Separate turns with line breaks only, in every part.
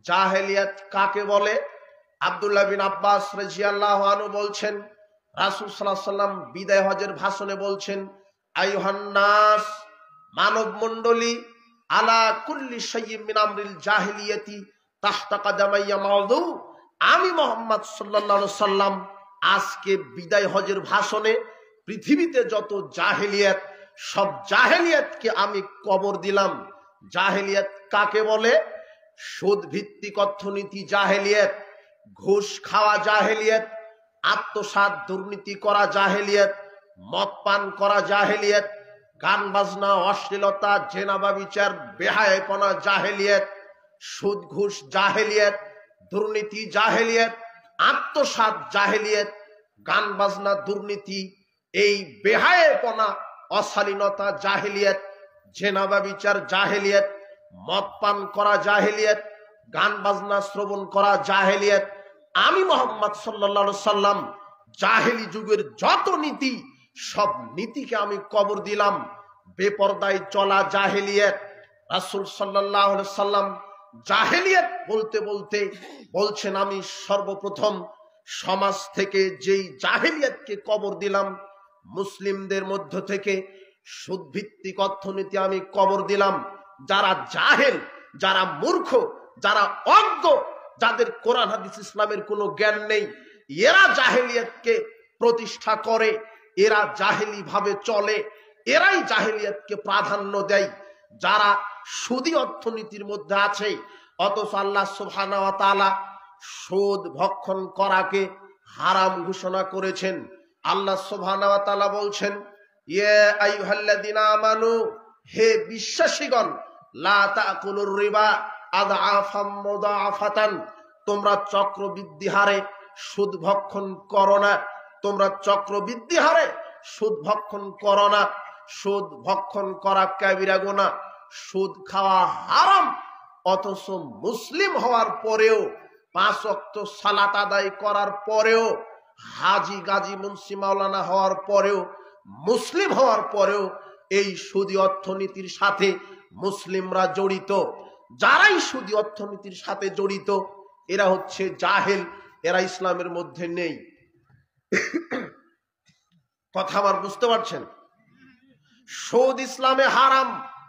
জাহেলিয়াত কাকে বলে? আব্দুল্লাহ বিন আব্বাস রাদিয়াল্লাহু আনহু বলছেন, রাসূল সাল্লাল্লাহু আলাইহি ওয়াসাল্লাম বিদায় হজের ভাষণে বলছেন, আইয়ুহান নাস, মানব মণ্ডলী, আলা কুল্লি শাইইন মিন আমরিল জাহিলিয়াতি তাহতা কাদামাইয়া মাউযু। আমি মুহাম্মদ সাল্লাল্লাহু আলাইহি ওয়াসাল্লাম আজকে বিদায় হজের ভাষণে পৃথিবীতে যত জাহেলিয়াত, সব জাহেলিয়াতকে আমি কবর দিলাম। জাহেলিয়াত কাকে বলে? সুদ ভিত্তিক অর্থনীতি জাহেলিয়াত, ঘুষ খাওয়া জাহেলিয়াত, আত্মসাৎ দুর্নীতি করা জাহেলিয়াত, মদ পান করা জাহেলিয়াত, গান বাজনা, অশ্লীলতা, জেনা ব্যভিচার, বেহায়াপনা জাহেলিয়াত, সুদ ঘুষ জাহেলিয়াত, দুর্নীতি জাহেলিয়াত, আত্মসাৎ জাহেলিয়াত, গান বাজনা, দুর্নীতি, এই বেহায়াপনা, অশালীনতা জাহেলিয়াত, জেনা ব্যভিচার জাহেলিয়াত, মদ পান করা জাহেলিয়াত, গান বাজনা শ্রবণ করা জাহেলিয়াত। আমি মুহাম্মদ সাল্লাল্লাহু আলাইহি সাল্লাম জাহেলি যুগের যত নীতি, সব নীতিকে আমি কবর দিলাম। বেপরদায় চলা জাহেলিয়াত। রাসূল সাল্লাল্লাহু আলাইহি সাল্লাম জাহেলিয়াত বলতে বলতে বলছেন, আমি সর্বপ্রথম সমাজ থেকে যেই জাহেলিয়াতকে কবর দিলাম, মুসলিমদের মধ্য থেকে সুদভিত্তিক অর্থনীতি আমি কবর দিলাম। যারা জাহেল, যারা মূর্খ, যারা অজ্ঞ, যাদের কোরআন হাদিস ইসলামের কোনো জ্ঞান নেই, এরা জাহেলিয়াতকে প্রতিষ্ঠা করে, এরা জাহেলি ভাবে চলে, এরাই জাহেলিয়াতকে প্রাধান্য দেয়। যারা সুদী অর্থনীতির মধ্যে আছে, অথচ আল্লাহ সুবহানাহু ওয়া তাআলা সুদ ভক্ষণ করাকে হারাম ঘোষণা করেছেন। আল্লাহ সুবহানাহু ওয়া তাআলা বলছেন, ইয়া আইয়ুহাল্লাযীনা আমানু, হে বিশ্বাসীগণ, লা তাকুলুর রিবা আদআফাম মুদাআফাতান, তোমরা চক্রবৃদ্ধি হারে সুদ ভক্ষণ করো না, তোমরা চক্রবৃদ্ধি হারে সুদ ভক্ষণ করো না। সুদ ভক্ষণ করা কাবিরা গুনাহ, সুদ খাওয়া হারাম। অথচ মুসলিম হওয়ার পরেও, 5 ওয়াক্ত সালাত আদায় করার পরেও, হাজী গাজী মুন্সি মাওলানা হওয়ার পরেও, মুসলিম হওয়ার পরেও এই সুদী অর্থনীতির সাথে মুসলিমরা জড়িত। যারাই সুদী অর্থনীতির সাথে জড়িত, এরা হচ্ছে জাহেল, এরা ইসলামের মধ্যে নেই। কথা আমার বুঝতে পারছেন? সুদ ইসলামে হারাম,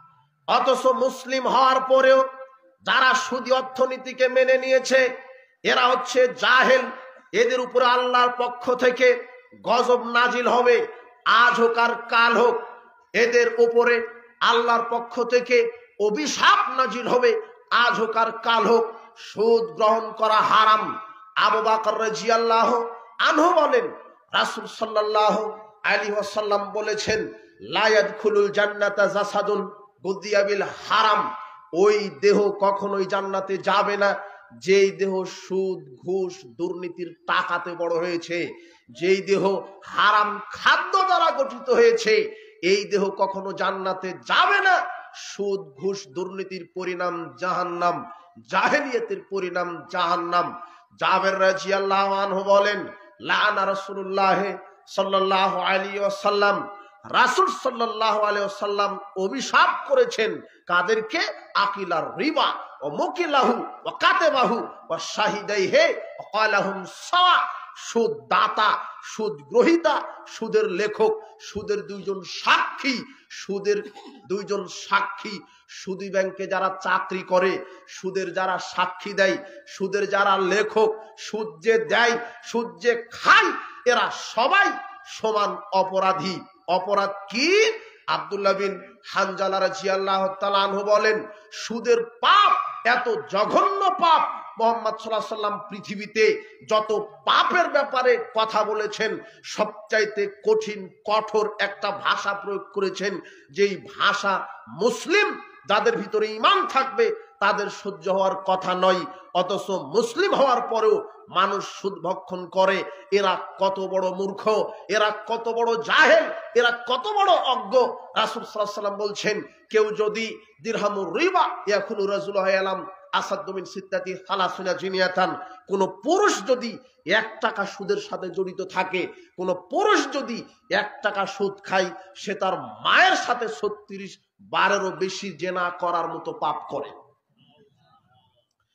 অথচ মুসলিম হওয়ার পরেও যারা সুদী অর্থনীতিকে মেনে নিয়েছে, এরা হচ্ছে জাহেল। এদের উপরে আল্লাহর পক্ষ থেকে গজব নাজিল হবে, আজ হোক আর কাল হোক। এদের উপরে আল্লাহর পক্ষ থেকে অভিশাপ নাজিল হবে, আজ হোক আর কাল হোক। সুদ গ্রহণ করা হারাম। আবু বকর রাদিয়াল্লাহু আনহু বলেন, রাসূল সাল্লাল্লাহু আলাইহি ওয়াসাল্লাম বলেছেন, লা ইয়াদখুলুল জান্নাতা জাসাদুন গুযিয়া বিল হারাম, ওই দেহ কখনোই জান্নাতে যাবে না যেই দেহ সুদ ঘুষ দুর্নীতির টাকাতে বড় হয়েছে, যেই দেহ হারাম খাদ্য দ্বারা গঠিত হয়েছে, এই দেহ কখনো জান্নাতে যাবে না। সুদ ঘুষ দুর্নীতির পরিণাম জাহান্নাম, জাহেলিয়াতের পরিণাম জাহান্নাম। জাবের রাদিয়াল্লাহু আনহু বলেন, লাআনা রাসূলুল্লাহ সাল্লাল্লাহু আলাইহি ওয়াসাল্লাম, রাসূল সাল্লাল্লাহু আলাইহি ওয়াসাল্লাম অভিশাপ করেছেন কাদেরকে? আকিলার রিবা ও মুকিলাহু ও কাতেবাহু ও শাহিদাইহি ও ক্বালাহুম সাওয়া। সুদ দাতা, সুদ গ্রহীতা, সুদের লেখক, সুদের দুইজন সাক্ষী, সুদের দুইজন সাক্ষী, সুদী ব্যাংকে যারা চাকরি করে, সুদের যারা সাক্ষী দেয়, সুদের যারা লেখক, সুদ যে দেয়, সুদ যে খায়, এরা সবাই সমান অপরাধী। অপরাধ কি? আব্দুল্লাহ বিন হানজালা রাদিয়াল্লাহু তাআলা আনহু বলেন, সুদের পাপ এত জঘন্য পাপ, মুহাম্মদ সাল্লাল্লাহু আলাইহি ওয়াসাল্লাম পৃথিবীতে যত পাপের ব্যাপারে কথা বলেছেন, সবচাইতে কঠিন কঠোর একটা ভাষা প্রয়োগ করেছেন, যেই ভাষা মুসলিম যাদের ভিতরে ঈমান থাকবে তাদের সহ্য হওয়ার কথা নয়। অথচ মুসলিম হওয়ার পরেও মানুষ সুদ ভক্ষণ করে। এরা কত বড় মূর্খ, এরা কত বড় জাহেল, এরা কত বড় অজ্ঞ। রাসূল সাল্লাল্লাহু আলাইহি ওয়াসাল্লাম বলছেন, কেউ যদি দিরহামুর রিবা ইয়াকুলু রাজুলুহু ইয়ালাম আসাদ্দু মিন সিত্তাতি সালাসিনা জিনিয়াতান, কোন পুরুষ যদি 1 টাকা সুদের সাথে জড়িত থাকে, কোন পুরুষ যদি 1 টাকা সুদ খায়, সে তার মায়ের সাথে 36 বারেরও বেশি জেনা করার মতো পাপ করে।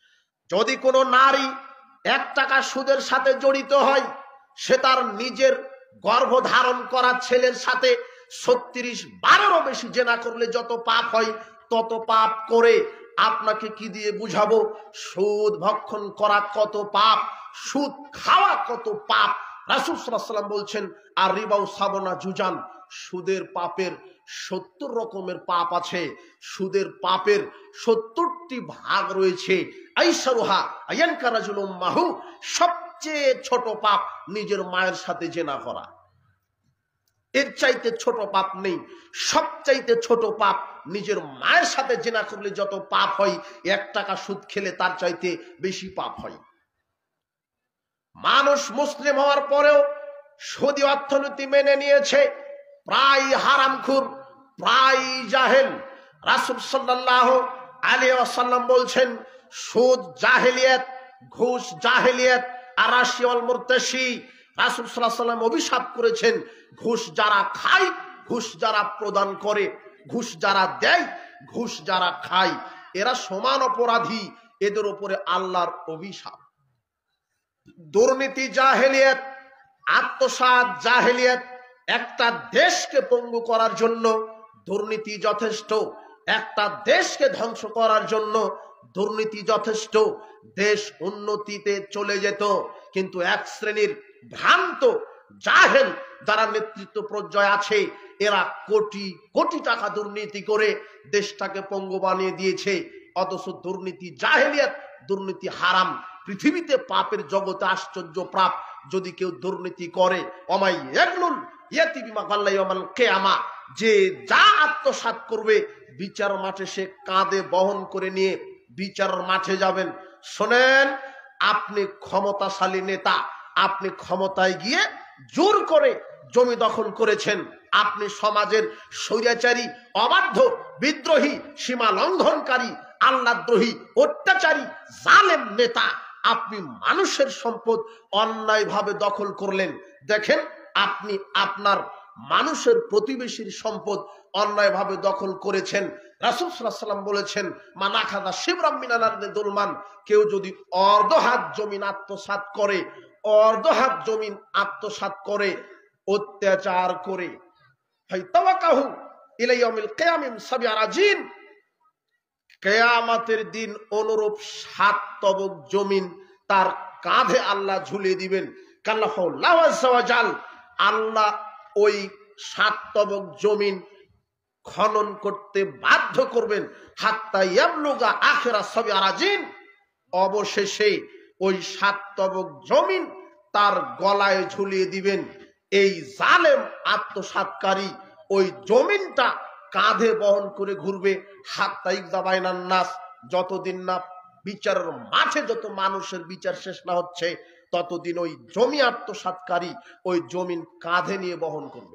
যদি কোনো নারী 1 টাকা সুদের সাথে জড়িত হয়, সে তার নিজের গর্ভধারণ করা ছেলের সাথে 36 বারেরও বেশি জেনা করলে যত পাপ হয় তত পাপ করে। আপনাকে কি দিয়ে বুঝাবো? সুদ ভক্ষণ করা কত পাপ, সুদ খাওয়া কত পাপ। রাসূল সাল্লাল্লাহু আলাইহি ওয়াসাল্লাম বলছেন, আর রিবাউ সাবনা জুজান, সুদের পাপের 70 রকমের পাপ আছে। সুদের পাপের 70টি ভাগ রয়েছে। আইসারুহা আয়ানকা রাজুলুম মাহু, সবচেয়ে ছোট পাপ নিজের মায়ের সাথে জেনা করা। এর চাইতে ছোট পাপ নেই। সবচাইতে ছোট পাপ নিজের মায়ের সাথে জেনা করলে যত পাপ হয়, 1 টাকা সুদ খেলে তার চাইতে বেশি পাপ হয়। মানুষ মুসলিম হওয়ার পরেও সুদী অর্থনীতি মেনে নিয়েছে। প্রায় হারামখোর, প্রায় জাহেল। রাসূল সাল্লাল্লাহু আলাইহি ওয়াসাল্লাম বলছেন, সুদ জাহেলিয়াত, ঘুষ জাহেলিয়াত, আরাশি ওয়াল মুরতাশি। রাসূল সাল্লাল্লাহু আলাইহি ওয়াসাল্লাম অভিশাপ করেছেন, ঘুষ যারা খায়, ঘুষ যারা প্রদান করে, ঘুষ যারা দেয়, ঘুষ যারা খায়, এরা সমান অপরাধী। এদের উপরে আল্লাহর অভিশাপ। দুর্নীতি জাহেলিয়াত, আত্মসাৎ জাহেলিয়াত। একটা দেশকে পঙ্গু করার জন্য দুর্নীতি যথেষ্ট। একটা দেশকে ধ্বংস করার জন্য দুর্নীতি যথেষ্ট। দেশ উন্নতিতে চলে যেত, কিন্তু এক শ্রেণীর ভ্রান্ত জাহেল যারা নেতৃত্ব পর্যায়ে আছে, এরা কোটি কোটি টাকা দুর্নীতি করে দেশটাকে পঙ্গু বানিয়ে দিয়েছে। অথচ দুর্নীতি জাহেলিয়াত, দুর্নীতি হারাম। পৃথিবীতে পাপের জগতে আশ্চর্য পাপ যদি কেউ দুর্নীতি করে। অমাই ইয়াগলুল ইয়াতি বিমা গাল্লা ইয়াউমাল কিয়ামা, যে যা আত্মসাৎ করবে বিচার মাঠে সে কাঁধে বহন করে নিয়ে বিচারের মাঠে যাবেন। শোনেন, আপনি ক্ষমতাশালী নেতা, আপনি ক্ষমতায় গিয়ে জোর করে জমি দখল করেছেন। আপনি সমাজের স্বৈরাচারী, অবাধ্য, বিদ্রোহী, সীমা লঙ্ঘনকারী, আল্লাহদ্রোহী, অত্যাচারী, জালেম নেতা। আপনি মানুষের সম্পদ অন্যায়ভাবে দখল করলেন। দেখেন, আপনি আপনার মানুষের প্রতিবেশীর সম্পদ অন্যায়ভাবে দখল করেছেন। রাসূল সাল্লাল্লাহু আলাইহি ওয়াসাল্লাম বলেছেন, মান আখাযা শিবরাম মিনাল আরদি যুলমান, কেউ যদি অর্ধ হাত জমিন আত্মসাৎ করে, অর্ধ হাত জমিন আত্মসাৎ করে, অত্যাচার করে, ফাইতাওয়াকাহু ইলা ইয়াউমিল কিয়ামিম সাবিআ রাজিন, কিয়ামতের দিন অনুরূপ 7 তবক জমিন তার কাঁধে আল্লাহ ঝুলিয়ে দিবেন। কাল্লাহু আযজা ওয়া জাল, আল্লাহ ওই 7 তবক জমিন খনন করতে বাধ্য করবেন। হাত্তা ইয়াবলুগা আখিরা সাবিআ রাজিন, অবশেষে ওই 7 তবক জমিন তার গলায় ঝুলিয়ে দিবেন। এই জালেম আত্মসাৎকারী ওই জমিনটা কাঁধে বহন করে ঘুরবে। হাত্তা ইকযা বাইনান নাস, যতদিন না বিচারের মাঠে যত মানুষের বিচার শেষ না হচ্ছে, ততদিন ওই জমি আত্মসাৎকারী ওই জমিন কাঁধে নিয়ে বহন করবে।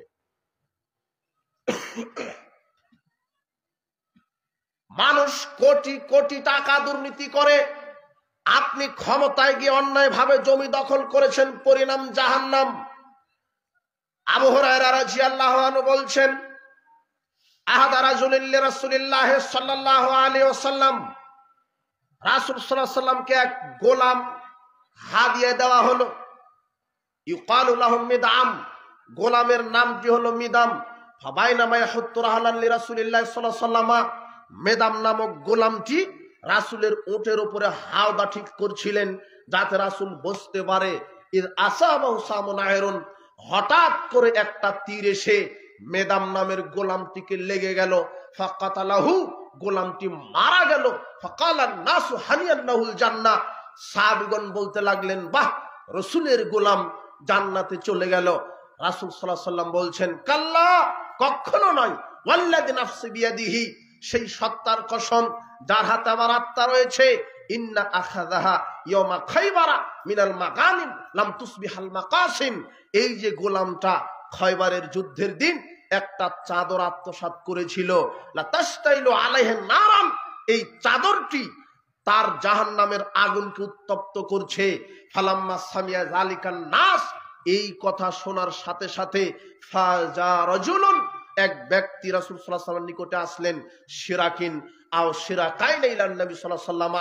মানুষ কোটি কোটি টাকা দুর্নীতি করে, আপনি ক্ষমতায় গিয়ে অন্যায় ভাবে জমি দখল করেছেন, পরিণাম জাহান্নাম। আবু হুরায়রা রাদিয়াল্লাহু আনহু বলছেন, আহাদা রাজুলিন লিরাসূলিল্লাহ সাল্লাল্লাহু আলাইহি ওয়াসাল্লাম, রাসূল সাল্লাল্লাহু আলাইহি ওয়াসাল্লামকে এক গোলাম হাদিয়া দেওয়া হলো। ইউকালু লাহু মিদআম, গোলামের নামটি হলো মিদাম। ফাবাইনামা ইয়াহুত্তু রাহলান লিরাসূলিল্লাহ সাল্লাল্লাহু আলাইহি ওয়াসাল্লাম, মেদাম নামক গোলামটি রাসূলের উটের উপরে হাওদা ঠিক করছিলেন যাতে রাসূল বসতে পারে। ইয আসাবাহু সামুন আয়রুন, হঠাৎ করে একটা তীর এসে মেদাম নামের গোলামটিকে লেগে গেল। ফাকাতালাহু, গোলামটি মারা গেল। ফাকালান নাসু হানিয়ান্নাহুল জান্নাহ, সাহাবীগণ বলতে লাগলেন, বাহ, রাসূলের গোলাম জান্নাতে চলে গেল। রাসূল সাল্লাল্লাহু আলাইহি ওয়াসাল্লাম বলছেন, কাল্লা, কখনো নয়। ওয়াল্লাযী নাফসি বিয়াদিহি, সেই সত্তার কসম যার হাতে আমার আত্মা রয়েছে, ইন্না আখাযাহা ইয়াওমা খায়বারা মিনাল মাগানিম লাম তুসবিহাল মাকাসিম, এই যে গোলামটা খয়বারের যুদ্ধের দিন একটা চাদর আত্মসাৎ করেছিল, লা তাশতাইলু আলাইহি নারাম, এই চাদরটি তার জাহান্নামের আগুনকে উত্তপ্ত করছে। ফালাম্মা সামিয়া যালিকান নাস, এই কথা শোনার সাথে সাথে ফাজা রাজুলুন, এক ব্যক্তি রাসূল সাল্লাল্লাহু আলাইহি ওয়াসাল্লামের নিকটে আসলেন। শিরাকিন আও শিরাকাইন ইলান নবী সাল্লাল্লাহু আলাইহি ওয়াসাল্লাম,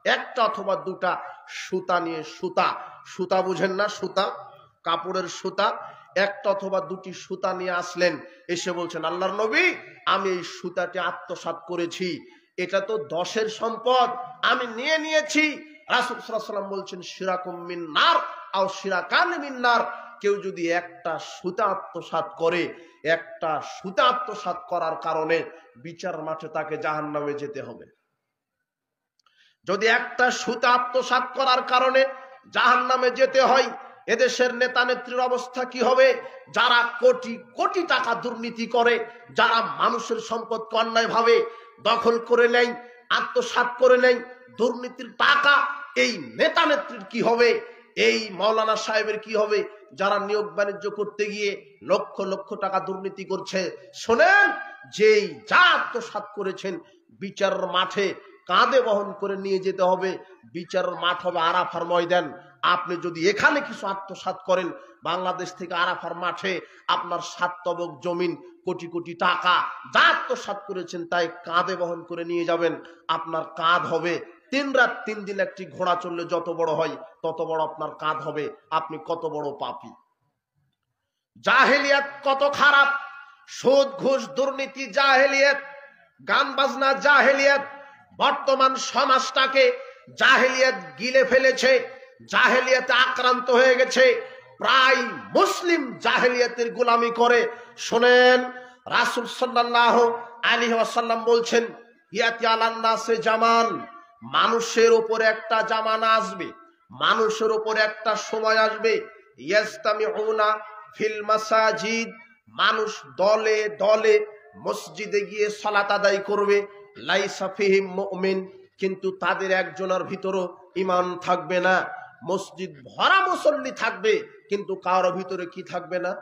একটা অথবা দুটা সুতা নিয়ে, সুতা, সুতা বুঝেন না, সুতা, কাপড়ের সুতা, একটা অথবা দুটি সুতা নিয়ে আসলেন, এসে বলছেন আল্লাহর নবী আমি এই সুতাটি আত্মসাৎ করেছি, এটা তো 10-এর সম্পদ, আমি নিয়ে নিয়েছি। রাসূল সাল্লাল্লাহু আলাইহি ওয়াসাল্লাম বলছেন শিরাকুম মিন নার আও শিরাকান মিন নার, কেউ যদি একটা সুতা আত্মসাৎ করে, একটা সুতা আত্মসাৎ করার কারণে বিচার মাঠে তাকে জাহান্নামে যেতে হবে। যদি একটা সুতা আত্মসাৎ করার কারণে জাহান্নামে যেতে হয়, এদেশের নেতা নেত্রীর অবস্থা কি হবে? যারা কোটি কোটি টাকা দুর্নীতি করে, যারা মানুষের সম্পদকে অন্যায়ভাবে দখল করে নেয়, আত্মসাৎ করে নেয়, দুর্নীতির টাকা, এই নেতা নেত্রীর কি হবে? এই মাওলানা সাহেবের কি হবে যারা নিয়োগ বাণিজ্য করতে গিয়ে লক্ষ লক্ষ টাকা দুর্নীতি করছে? শোনেন, যেই যা আত্মসাৎ করেছেন বিচারের মাঠে কাঁধে বহন করে নিয়ে যেতে হবে। বিচারের মাঠ হবে আরাফার ময়দান। আপনি যদি এখানে কিছু আত্মসাৎ করেন, বাংলাদেশ থেকে আরাফার মাঠে আপনার 7 তবক জমিন, কোটি কোটি টাকা যা আত্মসাৎ করেছেন তাই কাঁধে বহন করে নিয়ে যাবেন। আপনার কাঁধ হবে 3 রাত 3 দিন একটি ঘোড়া চললে যত বড় হয় তত বড় আপনার কাঁধ হবে। আপনি কত বড় পাপী! জাহেলিয়াত কত খারাপ! সুদ ঘুষ দুর্নীতি জাহেলিয়াত, গান বাজনা জাহেলিয়াত। বর্তমান সমাজটাকে জাহেলিয়াত গিলে ফেলেছে, জাহেলিয়াতে আক্রান্ত হয়ে গেছে। প্রায় মুসলিম জাহেলিয়াতের গোলামি করে। শোনেন, রাসূল সাল্লাল্লাহু আলাইহি ওয়াসাল্লাম বলছেন ইয়াতি আলান নাসে জামান, মানুষের উপরে একটা জামানা আসবে, মানুষের উপরে একটা সময় আসবে, ইয়াস্তামিউনা ফিল মাসাজিদ, মানুষ দলে দলে মসজিদে গিয়ে সালাত আদায় করবে, লাইসা ফিহিম মুমিন, কিন্তু তাদের একজনের ভিতরও ঈমান থাকবে না। মসজিদ ভরা মুসল্লি থাকবে কিন্তু কারো ভিতরে কি থাকবে না?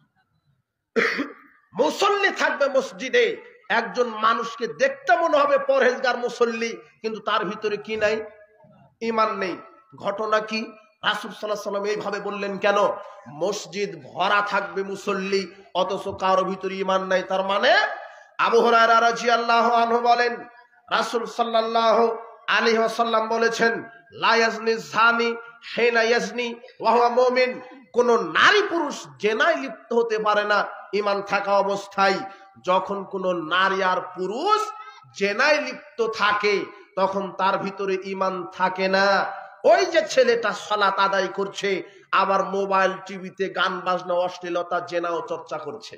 মুসল্লি থাকবে মসজিদে, একজন মানুষকে দেখতে মনে হবে পরহেজগার মুসল্লি, কিন্তু তার ভিতরে কি নাই? ঈমান নেই। ঘটনা কি? রাসূল সাল্লাল্লাহু আলাইহি ওয়াসাল্লাম এইভাবে বললেন কেন? মসজিদ ভরা থাকবে মুসল্লি অথচ কারো ভিতরে ঈমান নাই, তার মানে? আবু হুরায়রা রাদিয়াল্লাহু আনহু বলেন রাসূল সাল্লাল্লাহু আলাইহি ওয়াসাল্লাম বলেছেন লা ইয়াজনি যানি হিনা ইয়াজনি ওয়া হুয়া মুমিন, কোন নারী পুরুষ জেনায় লিপ্ত হতে পারে না ঈমান থাকা অবস্থায়। যখন কোন নারী আর পুরুষ জেনায় লিপ্ত থাকে তখন তার ভিতরে ঈমান থাকে না। ওই যে ছেলেটা সালাত আদায় করছে আবার মোবাইল টিভিতে গান বাজনা অশ্লীলতা জেনা ও চর্চা করছে,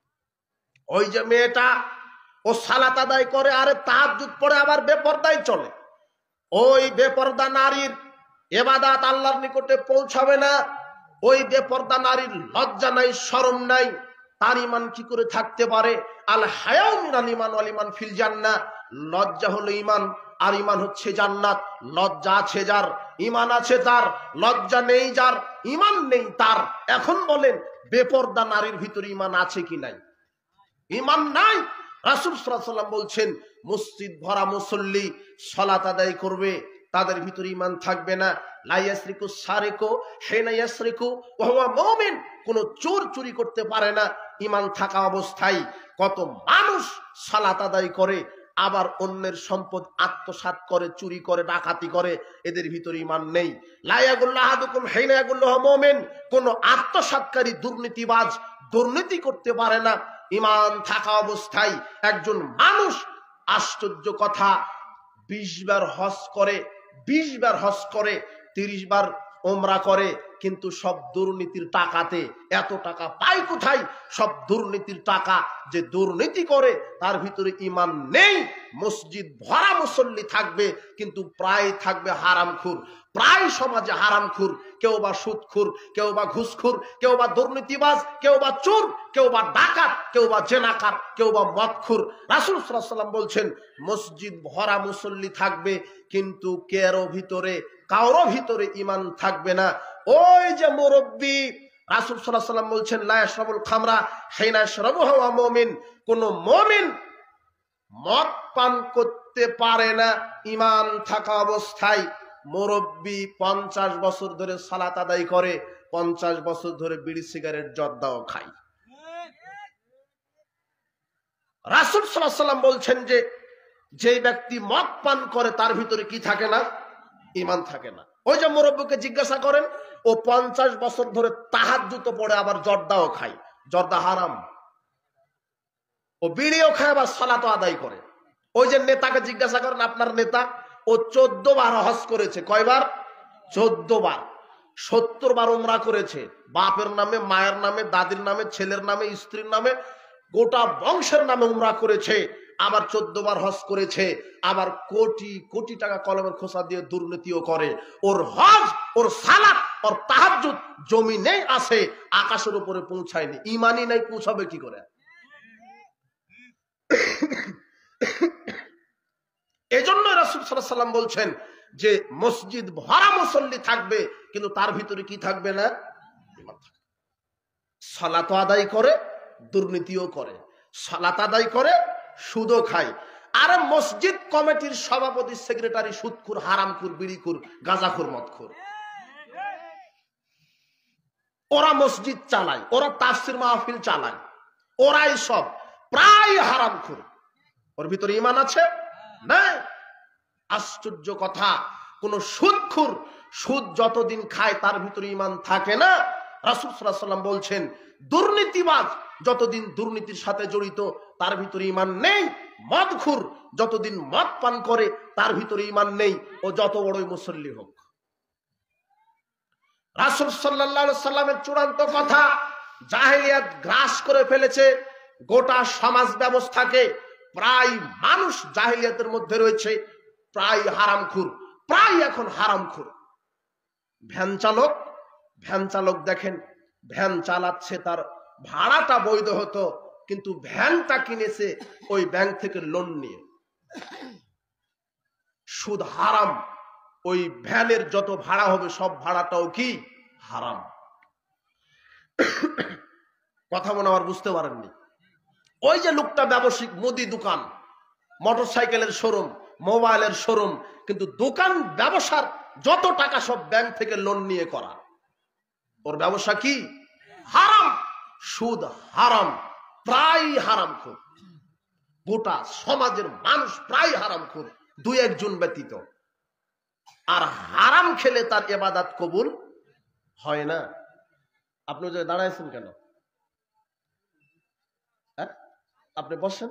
ওই যে মেয়েটা ও সালাত আদায় করে আরে তাহাজ্জুদ পড়ে আবার বেপরদায় চলে, ওই বেপরদা নারীর ইবাদত আল্লাহর নিকটে পৌঁছাবে না। ওই বেপরদা নারীর লজ্জা নাই, শরম নাই, তার ঈমান কি করে থাকতে পারে? আল হায়াউ মিনাল ঈমান ওয়াল ঈমান ফিল জান্নাহ, লজ্জা হলো ঈমান আর ঈমান হচ্ছে জান্নাত। লজ্জা আছে যার, ঈমান আছে তার, লজ্জা নেই যার, ঈমান নেই তার। এখন বলেন বেপরদা নারীর ভিতরে ঈমান আছে কি নাই? ঈমান নাই। রাসূল সাল্লাল্লাহু আলাইহি ওয়াসাল্লাম বলছেন মসজিদ ভরা মুসল্লি সালাত আদায় করবে, তাদের ভিতরে ঈমান থাকবে না। লা ইয়াসরিকু সারিকু হিনা ইয়াসরিকু ওয়া হুয়া মুমিন, কোন চোর চুরি করতে পারে না ঈমান থাকা অবস্থায়। কত মানুষ সালাত আদায় করে আবার অন্যের সম্পদ আত্মসাৎ করে, চুরি করে, ডাকাতি করে, এদের ভিতরে ঈমান নেই। লা ইয়াগুল্লু আহাদুকুম হিনা ইয়াগুল্লু ওয়া মুমিন, কোন আত্মসাৎকারী দুর্নীতিবাজ দুর্নীতি করতে পারে না ঈমান থাকা অবস্থায়। একজন মানুষ, আশ্চর্য কথা, 20 বার হজ করে, 20 বার হজ করে, 30 বার ওমরা করে, কিন্তু সব দুর্নীতির টাকাতে। এত টাকা পায় কোথায়? সব দুর্নীতির টাকা। যে দুর্নীতি করে তার ভিতরে ঈমান নেই। মসজিদ ভরা মুসল্লি থাকবে কিন্তু প্রায় থাকবে হারামখোর। প্রায় সমাজে হারামখোর, কেউ বা সুদখোর, কেউ বা ঘুষখোর, কেউ বা দুর্নীতিবাজ, কেউ বা চোর, কেউ বা ডাকাত, কেউ বা জেনাকার, কেউ বা মদখোর। রাসূল সাল্লাল্লাহু আলাইহি ওয়াসাল্লাম বলছেন মসজিদ ভরা মুসল্লি থাকবে কিন্তু কারো ভিতরে ঈমান থাকবে না। ওই যে মুরব্বি, রাসূল সাল্লাল্লাহু আলাইহি ওয়াসাল্লাম বলছেন লা ইয়াশরাবুল খামরা হিনা ইয়াশরাবুহা ওয়া মুমিন, কোন মুমিন মদ পান করতে পারে না ঈমান থাকা অবস্থায়। মুরব্বি 50 বছর ধরে সালাত আদায় করে, 50 বছর ধরে বিড়ি সিগারেট জর্দাও খায়। রাসূল সাল্লাল্লাহু আলাইহি ওয়াসাল্লাম বলছেন যে ব্যক্তি মদ পান করে তার ভিতরে কি থাকে না? ইমান থাকে না। ওই যে মুরব্বীকে জিজ্ঞাসা করেন, ও 50 বছর ধরে তাহাজ্জুদ পড়ে আবার জর্দাও খায়, জর্দা হারাম। ও বিড়িও খায় আবার সালাতও আদায় করে। ওই যে নেতাকে জিজ্ঞাসা করেন, আপনার নেতা, ও 14 বার হজ করেছে। কয়বার? 14 বার। 70 বার উমরা করেছে, বাপের নামে, মায়ের নামে, দাদির নামে, ছেলের নামে, স্ত্রীর নামে, গোটা বংশের নামে উমরা করেছে। আবার 14 বার হজ করেছে, আবার কোটি কোটি টাকা কলমের খোসা দিয়ে দুর্নীতিও করে। ওর হজ, ওর সালাত, ওর তাহাজ্জুদ জমিনে আছে, আকাশের উপরে পৌঁছায়নি। ইমানই নাই, পৌঁছাবে কি করে? এজন্য রাসূল সাল্লাল্লাহু আলাইহি ওয়াসাল্লাম বলছেন যে মসজিদ ভরা মুসল্লি থাকবে, কিন্তু তার ভিতরে কি থাকবে না? ঈমান থাকবে। সালাত আদায় করে, দুর্নীতিও করে, সালাত আদায় করে, সুদও খায়। আর মসজিদ কমিটির সভাপতি, সেক্রেটারি সুদখোর, হারামখোর, বিড়িখোর, গাঁজাখোর, মদখোর। ওরা মসজিদ চালায়, ওরা তাফসীর মাহফিল চালায়, ওরাই সব প্রায় হারামখোর। ওর ভিতরে ঈমান আছে না? আশ্চর্য কথা, কোন সুদখোর সুদ যতদিন খায় তার ভিতরে ঈমান থাকে না। রাসূল সাল্লাল্লাহু আলাইহি ওয়াসাল্লাম বলছেন, দুর্নীতিবাজ যতদিন দুর্নীতির সাথে জড়িত তার ভিতরে ঈমান নেই। মদখোর যতদিন মদ পান করে তার ভিতরে ঈমান নেই, ও যত বড়ই মুসল্লি হোক। রাসূল সাল্লাল্লাহু আলাইহি ওয়াসাল্লামের চূড়ান্ত কথা, জাহেলিয়াত গ্রাস করে ফেলেছে গোটা সমাজ ব্যবস্থাকে। প্রায় মানুষ জাহেলিয়াতের মধ্যে রয়েছে, প্রায় হারামখোর, প্রায় এখন হারামখোর। ভ্যান চালক দেখেন, ভ্যান চালাচ্ছে, তার ভাড়াটা বৈধ হতো, কিন্তু ভ্যানটা কিনেছে ওই ব্যাংক থেকে লোন নিয়ে। সুদ হারাম, ওই ভ্যানের যত ভাড়া হবে সব ভাড়াটাও কি হারাম। কথা মনে আবার বুঝতে পারেননি? ওই যে লোকটা ব্যবসায়িক, মুদি দোকান, মোটরসাইকেলের শোরুম, মোবাইলের শোরুম, কিন্তু দোকান ব্যবসার যত টাকা সব ব্যাংক থেকে লোন নিয়ে করা। ওর ব্যবসা কি হারাম, সুদ হারাম, প্রায় হারামখোর। গোটা সমাজের মানুষ প্রায় হারামখোর, 2-1 জন ব্যতীত। আর হারাম খেলে তার ইবাদত কবুল হয় না। আপনি যে দাঁড়াইছেন কেন? আপনি বসেন।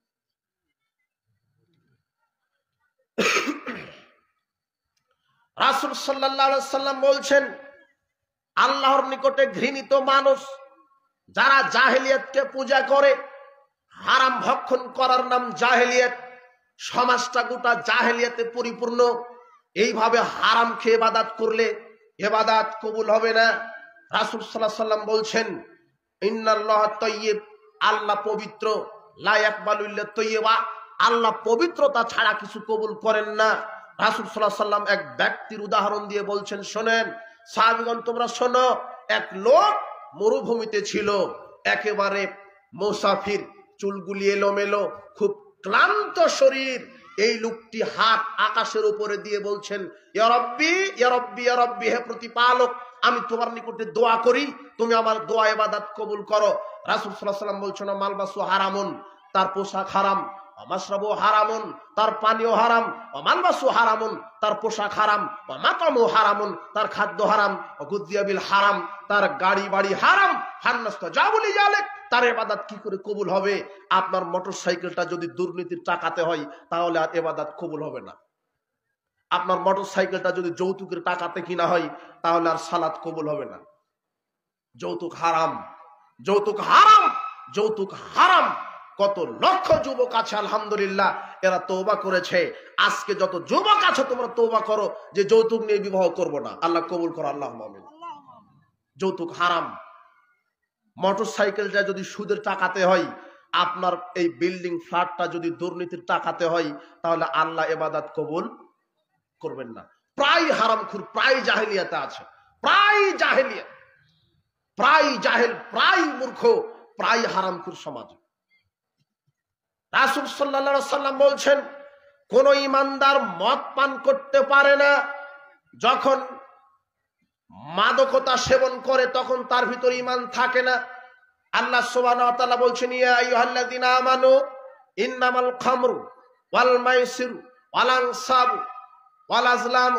রাসূল সাল্লাল্লাহু আলাইহি ওয়াসাল্লাম বলছেন, আল্লাহর নিকটে ঘৃণিত মানুষ যারা জাহেলিয়াতকে পূজা করে। হারাম ভক্ষণ করার নাম জাহেলিয়াত। সমাজটা গোটা জাহেলিয়াতে পরিপূর্ণ। এইভাবে হারাম খেয়ে ইবাদত করলে ইবাদত কবুল হবে না। রাসূল সাল্লাল্লাহু আলাইহি ওয়াসাল্লাম বলছেন, ইন্নাল্লাহা তাইয়্যিব, আল্লাহ পবিত্র, লা ইয়াকবালু ইল্লা তাইয়্যিবা, আল্লাহ পবিত্রতা ছাড়া কিছু কবুল করেন না। রাসূল সাল্লাল্লাহু আলাইহি ওয়াসাল্লাম এক ব্যক্তির উদাহরণ দিয়ে বলছেন, শোনেন সাহাবীগণ, তোমরা শোনো। এক লোক মরুভূমিতে ছিল, একেবারে মুসাফির, চুলগুলি এলোমেলো, খুব ক্লান্ত শরীর। এই লোকটি হাত আকাশের উপরে দিয়ে বলছেন, ইয়া রাব্বি, ইয়া রাব্বি, ইয়া রাব্বি, হে প্রতিপালক, আমি তোমার নিকটে দোয়া করি, তুমি আমার দোয়া ইবাদত কবুল করো। রাসূল সাল্লাল্লাহু আলাইহি ওয়াসাল্লাম বলছেন, মালবাসু হারামুন, তার পোশাক হারাম, মাশরাবু হারামুন, তার পানীয় হারাম, মালবাসু হারামুন, তার পোশাক হারাম, মাতামু হারামুন, তার খাদ্য হারাম, গুযিয়া বিল হারাম, তার গাড়ি বাড়ি হারাম, ফান্নাস্তাজাবু লিযালিক, তার ইবাদত কি করে কবুল হবে? আপনার মোটরসাইকেলটা যদি দুর্নীতির টাকাতে হয় তাহলে আর ইবাদত কবুল হবে না। আপনার মোটরসাইকেলটা যদি যৌতুকের টাকাতে কিনা হয় তাহলে আর সালাত কবুল হবে না। যৌতুক হারাম, যৌতুক হারাম, যৌতুক হারাম। কত লক্ষ যুবক আছে আলহামদুলিল্লাহ, এরা তওবা করেছে। আজকে যত যুবক আছে তোমরা তওবা করো যে যৌতুক নিয়ে বিবাহ করব না। আল্লাহ কবুল করো, আল্লাহুম্মা আমিন। যৌতুক হারাম। মোটরসাইকেলটা যদি সুদের টাকাতে হয়, আপনার এই বিল্ডিং ফ্ল্যাটটা যদি দুর্নীতির টাকাতে হয় তাহলে আল্লাহ ইবাদত কবুল করবেন না। প্রায় হারামখোর, প্রায় জাহেলিয়াতে আছে, প্রায় জাহেলিয়াত, প্রায় জাহেল, প্রায় মূর্খ, প্রায় হারামখোর সমাজ। রাসূল সাল্লাল্লাহু আলাইহি ওয়াসাল্লাম বলছেন, কোন ঈমানদার মদ পান করতে পারে না। যখন মাদকতা সেবন করে তখন তার ভিতরে ঈমান থাকে না। আল্লাহ সুবহানাহু ওয়া তাআলা বলছেন, ইয়া আইয়ুহাল্লাযীনা আমানু ইন্নামাল খামরু ওয়াল মাইসিরু ওয়াল আনসাবু ওয়াল আজলামু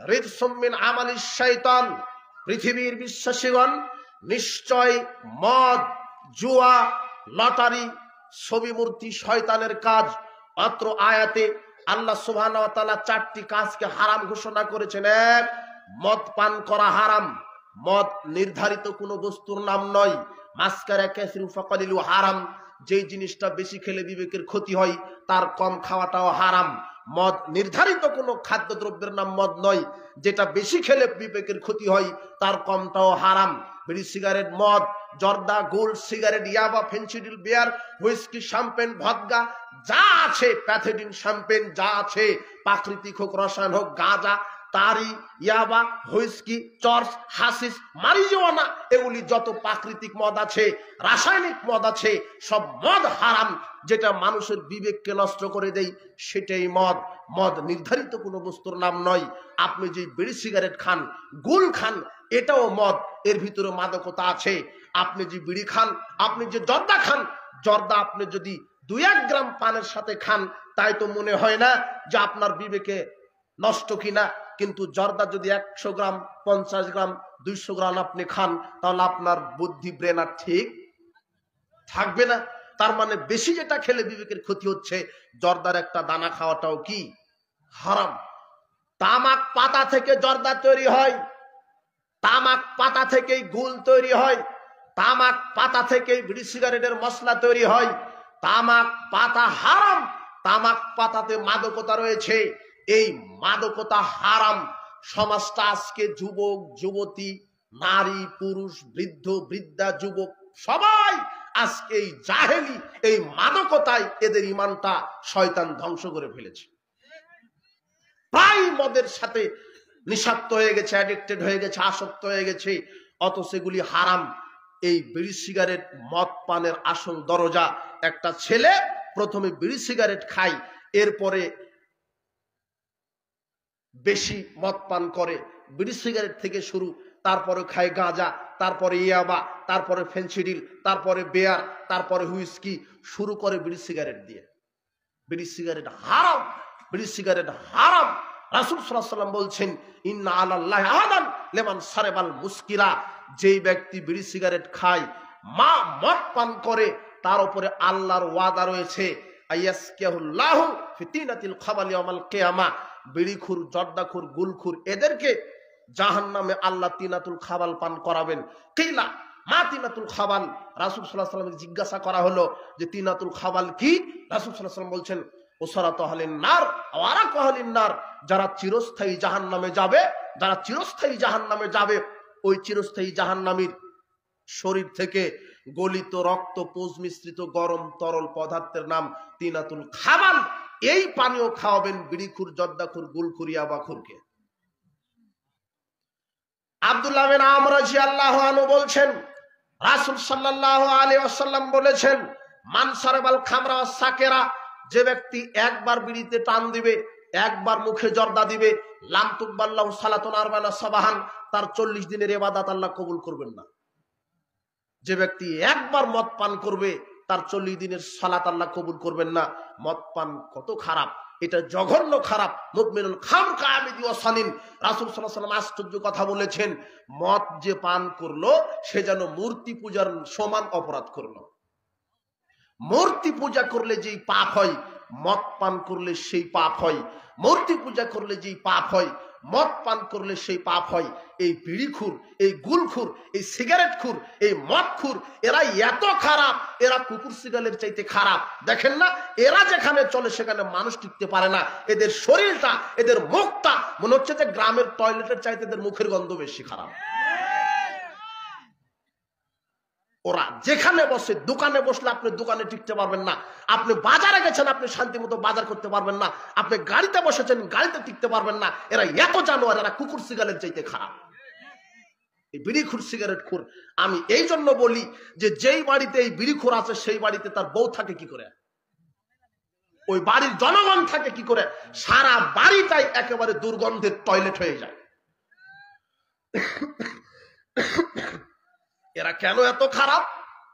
রিজসুম মিন আমালিশ শাইতান, পৃথিবীর বিশ্বাসীগণ নিশ্চয় মদ, জুয়া, লটারি, ছবি মূর্তি শয়তানের কাজ। অত্র আয়াতে আল্লাহ সুবহানাহু ওয়া তাআলা 4টি কাজকে হারাম ঘোষণা করেছেন। এক, মদ পান করা হারাম। মদ নির্ধারিত কোনো বস্তুর নাম নয়। মাসকারা কাসিরু ফাকালিলু হারাম, যেই জিনিসটা বেশি খেলে বিবেকের ক্ষতি হয় তার কম খাওয়াটাও হারাম। মদ নির্ধারিত কোনো খাদ্যদ্রব্যের নাম মদ নয়, যেটা বেশি খেলে বিবেকের ক্ষতি হয় তার কমটাও হারাম। বিড়ি, সিগারেট, মদ, জর্দা, গোল্ড, সিগারেট, ইয়াবা, Phensedyl, beer, whisky, champagne, vodka যা আছে, প্যাথেডিন, শ্যাম্পেন যা আছে, প্রাকৃতিক হোক, রসায়ন হোক, গাঁজা, তারি, ইয়াবা, হুইস্কি, চর্স, হাসিস, মারিজুয়ানা, এগুলি যত প্রাকৃতিক মদ আছে, রাসায়নিক মদ আছে, সব মদ হারাম। যেটা মানুষের বিবেককে নষ্ট করে দেয় সেটাই মদ। মদ নির্ধারিত কোনো বস্তুর নাম নয়। আপনি যে বিড়ি সিগারেট খান, গুল খান, এটাও মদ, এর ভিতরে মাদকতা আছে। আপনি যে বিড়ি খান, আপনি যে জর্দা খান, জর্দা আপনি যদি 2-1 গ্রাম পানের সাথে খান তাই তো মনে হয় না যে আপনার বিবেকে নষ্ট কিনা। কিন্তু জর্দা যদি 100 গ্রাম, 50 গ্রাম, 200 গ্রাম আপনি খান, তাহলে আপনার বুদ্ধি, ব্রেন আর ঠিক থাকবে না। তার মানে বেশি যেটা খেলে বিবেকের ক্ষতি হচ্ছে, জর্দার একটা দানা খাওয়াটাও কি হারাম। তামাক পাতা থেকে জর্দা তৈরি হয়, তামাক পাতা থেকেই গুল তৈরি হয়, তামাক পাতা থেকেই বিড়ি সিগারেটের মশলা তৈরি হয়। তামাক পাতা হারাম, তামাক পাতাতে মাদকতা রয়েছে, এই মাদকতা হারাম। সমাজটা আজকে যুবক, যুবতী, নারী, পুরুষ, বৃদ্ধ, বৃদ্ধা, যুবক সবাই আজকে এই জাহেলি, এই মাদকতায় এদের ইমানটা শয়তান ধ্বংস করে ফেলেছে। প্রায় মদের সাথে নিঃস্বার্থ হয়ে গেছে, অ্যাডিক্টেড হয়ে গেছে, আসক্ত হয়ে গেছে, অত সেগুলি হারাম। এই বিড়ি সিগারেট, মদ পানের আসল দরজা। একটা ছেলে প্রথমে বিড়ি সিগারেট খায়, এরপরে বেশি মদ পান করে, বিড়ি সিগারেট থেকে শুরু, তারপরে খায় গাঁজা, তারপরে ইয়াবা, তারপরে ফেন্সিডিল, তারপরে বেয়ার, তারপরে হুইস্কি, শুরু করে বিড়ি সিগারেট দিয়ে। বিড়ি সিগারেট হারাম, বিড়ি সিগারেট হারাম। রাসূল সাল্লাল্লাহু আলাইহি ওয়াসাল্লাম বলছেন, ইন্না আলাল্লাহি আহাদান লিমান সারাবাল মুসকিরা, যেই ব্যক্তি বিড়ি সিগারেট খায়, মদ পান করে, তার উপরে আল্লাহর ওয়াদা রয়েছে, আইয়াসকিয়াহুল্লাহু ফিতিনাতিল খাবাল ইয়াউমাল কিয়ামা, বিড়িখুর, জর্দাখুর, গুলখুর এদেরকে জাহান্নামে আল্লাহ তিনাতুল খাবাল পান করাবেন। কিলা মা তিনাতুল খাবাল, রাসূল সাল্লাল্লাহু আলাইহি ওয়াসাল্লামকে জিজ্ঞাসা করা হলো যে তিনাতুল খাবাল কি? রাসূল সাল্লাল্লাহু আলাইহি ওয়াসাল্লাম বলছেন, উসারাতু আহলিন নার ওয়া আরাকু আহলিন নার, যারা চিরস্থায়ী জাহান্নামে যাবে, যারা চিরস্থায়ী জাহান্নামে যাবে, ওই চিরস্থায়ী জাহান্নামীর শরীর থেকে গলিত রক্ত, পোজ মিশ্রিত গরম তরল পদার্থের নাম তিনাতুল খাবাল। এই পানীয় খাওয়াবেন বিড়িখুর, জর্দাখুর, গুলখুর, ইয়াবাখুরকে। আব্দুল্লাহ বিন আমর রাদিয়াল্লাহু আনহু বলছেন, রাসূল সাল্লাল্লাহু আলাইহি ওয়াসাল্লাম বলেছেন, মান সারাবাল খামরা ওয়াস সাকেরা, যে ব্যক্তি একবার বিড়িতে টান দিবে, একবার মুখে জর্দা দিবে, লাম তুকবাল্লাহু সালাতুন আরবানা সাবাহান, তার 40 দিনের ইবাদত আল্লাহ কবুল করবেন না। যে ব্যক্তি একবার মদ পান করবে, তার 40 দিনের সালাত আল্লাহ কবুল করবেন না। মদ পান কত খারাপ, এটা জঘন্য খারাপ। মুদমিনুল খামর কাআবিদি ওয়া সানিন, রাসূল সাল্লাল্লাহু আলাইহি ওয়াসাল্লাম আশ্চর্য কথা বলেছেন, মদ যে পান করলো সে যেন মূর্তি পূজার সমান অপরাধ করলো। মূর্তি পূজা করলে যেই পাপ হয়, মদ পান করলে সেই পাপ হয়। মূর্তি পূজা করলে যেই পাপ হয়, মদ পান করলে সেই পাপ হয়। এই বিড়িখুর, এই গুলখুর, এই সিগারেট খুর, এই মদ খুর, এরা এত খারাপ, এরা কুকুর শিয়ালের চাইতে খারাপ। দেখেন না, এরা যেখানে চলে সেখানে মানুষ টিকতে পারে না। এদের শরীরটা, এদের মুখটা মনে হচ্ছে যে গ্রামের টয়লেটের চাইতে এদের মুখের গন্ধ বেশি খারাপ। ওরা যেখানে বসে, দোকানে বসলে আপনি দোকানে টিকতে পারবেন না, আপনি বাজারে গেছেন আপনি শান্তি মতো বাজার করতে পারবেন না, আপনি গাড়িতে বসেছেন গাড়িতে টিকতে পারবেন না। এরা এত জানোয়ার, এরা কুকুর শিয়ালের চাইতে খারাপ। এই বিড়িখুর, সিগারেট খুর। আমি এই জন্য বলি যে যেই বাড়িতে এই বিড়িখুর আছে সেই বাড়িতে তার বউ থাকে কি করে, ওই বাড়ির জনগণ থাকে কি করে? সারা বাড়িটাই একেবারে দুর্গন্ধের টয়লেট হয়ে যায়। এরা কেন এত খারাপ?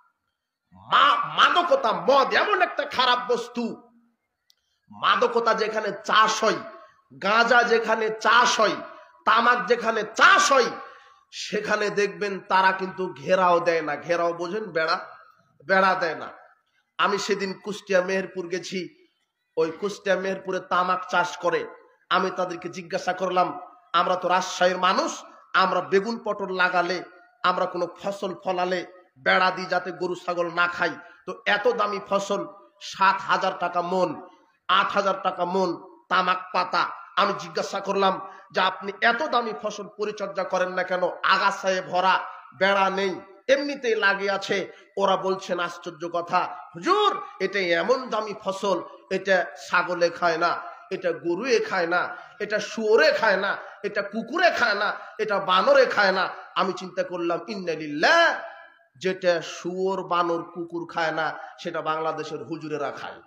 মাদকতা, মদ এমন একটা খারাপ বস্তু, মাদকতা যেখানে চাষ হয়, গাঁজা যেখানে চাষ হয়, তামাক যেখানে চাষ হয় সেখানে দেখবেন তারা কিন্তু ঘেরাও দেয় না। ঘেরাও বোঝেন? বেড়া দেয় না। আমি সেদিন কুষ্টিয়া মেহেরপুর গেছি, ওই কুষ্টিয়া মেহেরপুরে তামাক চাষ করে। আমি তাদেরকে জিজ্ঞাসা করলাম, আমরা তো রাজশাহীর মানুষ, আমরা বেগুন পটল লাগালে, আমরা কোনো ফসল ফলালে বেড়া দিই যাতে গরু ছাগল না খাই, তো এত দামি ফসল 7,000 টাকা মন, 8,000 টাকা মন তামাক পাতা। আমি জিজ্ঞাসা করলাম যে আপনি এত দামি ফসল পরিচর্যা করেন না কেন? আগাছায় ভরা, বেড়া নেই, এমনিতেই লাগিয়ে আছে। ওরা বলছেন আশ্চর্য কথা, হুজুর এটা এমন দামি ফসল, এটা ছাগলে খায় না, এটা গরুয়ে খায় না, এটা শুয়োরে খায় না, এটা কুকুরে খায় না, এটা বানরে খায় না। আমি চিন্তা করলাম ইন্না লিল্লাহ, যেটা শুয়োর বানর কুকুর খায় না সেটা বাংলাদেশের হুজুরেরা খায়।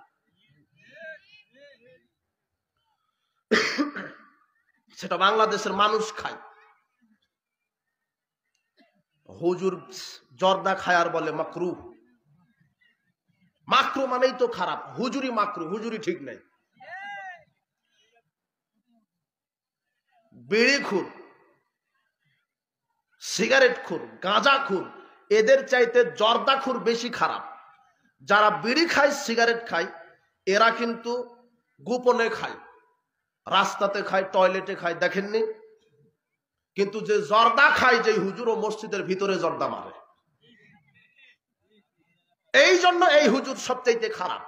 সেটা বাংলাদেশের মানুষ খায়। হুজুর জর্দা খায় আর বলে মাকরু। মাকরু মানেই তো খারাপ, হুজুরি মাকরু, হুজুরি ঠিক নাই। বিড়িখুর, সিগারেটখুর, গাঁজাখুর, এদের চাইতে জর্দাখুর বেশি খারাপ। যারা বিড়ি খায়, সিগারেট খায়, এরা কিন্তু গোপনে খায়, রাস্তাতে খায়, টয়লেটে খায়, দেখেননি? কিন্তু যে জর্দা খায়, যে হুজুর ও মসজিদের ভিতরে জর্দা মারে, এই জন্য এই হুজুর সবচাইতে খারাপ।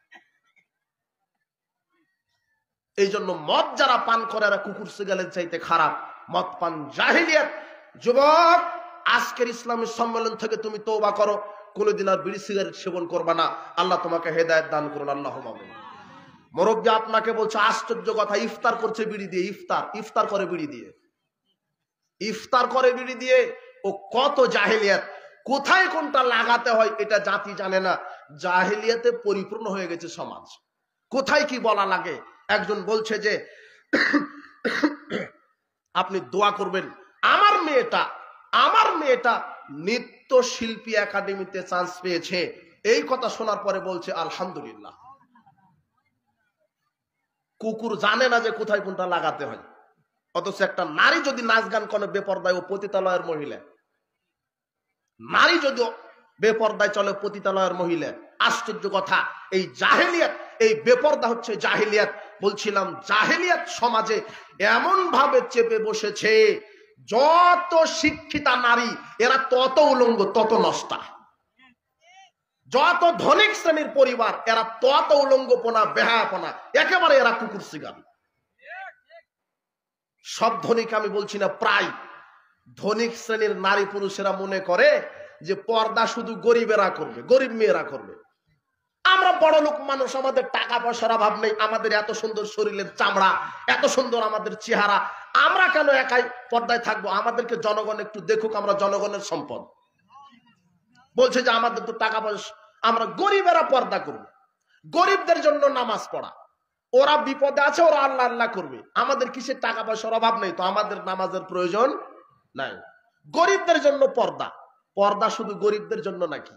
এই জন্য মদ যারা পান করে এরা কুকুর সিগারেট চাইতে খারাপ। মদ পান জাহিলিয়াত। যুবক, আজকের ইসলামের সম্মেলন থেকে তুমি তওবা করো, কোনোদিন আর বিড়ি সিগারেট সেবন করবা না। আল্লাহ তোমাকে হেদায়েত দান করুন, আল্লাহুম্মা আমিন। মুরব্বি আপনাকে বলছে আশ্চর্য কথা, ইফতার করছে বিড়ি দিয়ে। ইফতার করে বিড়ি দিয়ে, ইফতার করে বিড়ি দিয়ে। ও কত জাহিলিয়াত! কোথায় কোনটা লাগাতে হয় এটা জাতি জানে না। জাহিলিয়াতে পরিপূর্ণ হয়ে গেছে সমাজ। কোথায় কি বলা লাগে। একজন বলছে যে আপনি দোয়া করবেন, আমার মেয়েটা নৃত্য শিল্পী একাডেমিতে চান্স পেয়েছে। এই কথা শোনার পরে বলছে আলহামদুলিল্লাহ। কুকুর জানে না যে কোথায় কোনটা লাগাতে হয়। অথচ একটা নারী যদি নাচ গান করে বেপরদায়, ও পতিতালয়ের মহিলা। নারী যদি বেপরদায় চলে, পতিতালয়ের মহিলা। আশ্চর্য কথা, এই জাহেলিয়াত, এই বেপরদা হচ্ছে জাহেলিয়াত। বলছিলাম জাহেলিয়াত সমাজে এমন ভাবে চেপে বসেছে, যত শিক্ষিতা নারী এরা তত উলঙ্গ, তত নষ্টা। যত ধনিক শ্রেণীর পরিবার এরা তত উলঙ্গপনা, বেহায়াপনা, একেবারে এরা কুকুর সিগার। সব ধনিক আমি বলছি না, প্রায় ধনিক শ্রেণীর নারী পুরুষেরা মনে করে যে পর্দা শুধু গরিবেরা করবে, গরিব মেয়েরা করবে। আমরা বড় লোক মানুষ, আমাদের টাকা পয়সার অভাব নেই, আমাদের এত সুন্দর শরীরের চামড়া, এত সুন্দর আমাদের চেহারা, আমরা কেন একাই পর্দায় থাকবো? আমাদেরকে জনগণ একটু দেখুক, আমরা জনগণের সম্পদ। বলছে যে আমাদের তো টাকা পয়সা, আমরা গরিবেরা পর্দা করবো, গরিবদের জন্য নামাজ পড়া। ওরা বিপদে আছে, ওরা আল্লাহ আল্লাহ করবে। আমাদের কিসের টাকা পয়সার অভাব নেই, তো আমাদের নামাজের প্রয়োজন নাই। গরিবদের জন্য পর্দা। পর্দা শুধু গরিবদের জন্য নাকি?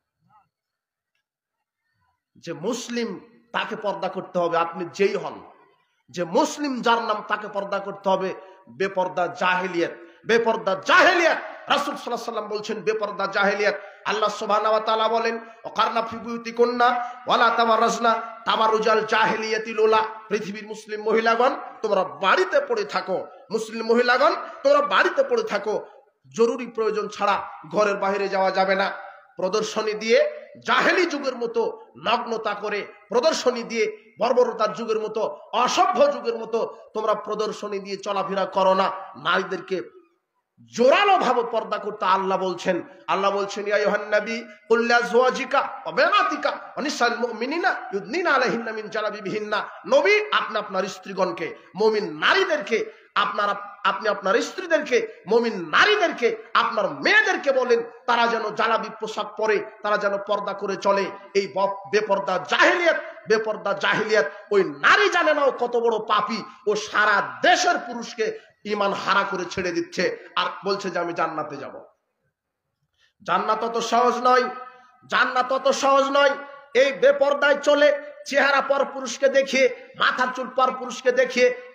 যে মুসলিম তাকে পর্দা করতে হবে, আপনি যেই হন। যে মুসলিম যার নাম তাকে পর্দা করতে হবে। বেপর্দা জাহেলিয়াত, বেপর্দা জাহেলিয়াত। রাসূল সাল্লাল্লাহু আলাইহি ওয়াসাল্লাম বলছেন বেপর্দা জাহেলিয়াত। আল্লাহ সুবহানাহু ওয়া তাআলা বলেন ওয়াকারনা ফি বুয়ুতিকুন্না ওয়ালা তাবাররাজনা তাবাররুজাল জাহেলিয়াতিল উলা। পৃথিবীর মুসলিম মহিলাগণ তোমরা বাড়িতে পড়ে থাকো, মুসলিম মহিলাগণ তোমরা বাড়িতে পড়ে থাকো, জরুরি প্রয়োজন ছাড়া ঘরের বাইরে যাওয়া যাবে না। প্রদর্শনী দিয়ে, জাহেলি যুগের মতো নগ্নতা করে প্রদর্শনী দিয়ে, বর্বরতার যুগের মতো, অসভ্য যুগের মতো তোমরা প্রদর্শনী দিয়ে চলাফেরা করো না। নারীদেরকে জোরালো ভাবে পর্দা করতে আল্লাহ বলছেন। আল্লাহ বলছেন ইয়া আইয়ুহান নবী কুল লিআজওয়াজিকা ওয়া বানাতিকা ওয়া নিসাইল মুমিনিনা ইউদনিনা আলাইহিন্না মিন জালাবিবিহিন্না। নবী আপনি আপনার স্ত্রীগণকে, মুমিন নারীদেরকে, আপনি আপনার স্ত্রীদেরকে, মুমিন নারীদেরকে, আপনার মেয়েদেরকে বলেন তারা যেন জালাবি পোশাক পরে, তারা যেন পর্দা করে চলে। এই বেপর্দা জাহেলিয়াত, বেপর্দা জাহেলিয়াত। ওই নারী জানে না ও কত বড় পাপী, ও সারা দেশের পুরুষকে ঈমান হারা করে ছেড়ে দিচ্ছে, আর বলছে যে আমি জান্নাতে যাব। জান্নাত অত সহজ নয়, জান্নাত অত সহজ নয়। এই বেপর্দায় চলে, চেহারা পর পুরুষকে দেখিয়ে, মাথার চুল পর পুরুষকে দেখিয়ে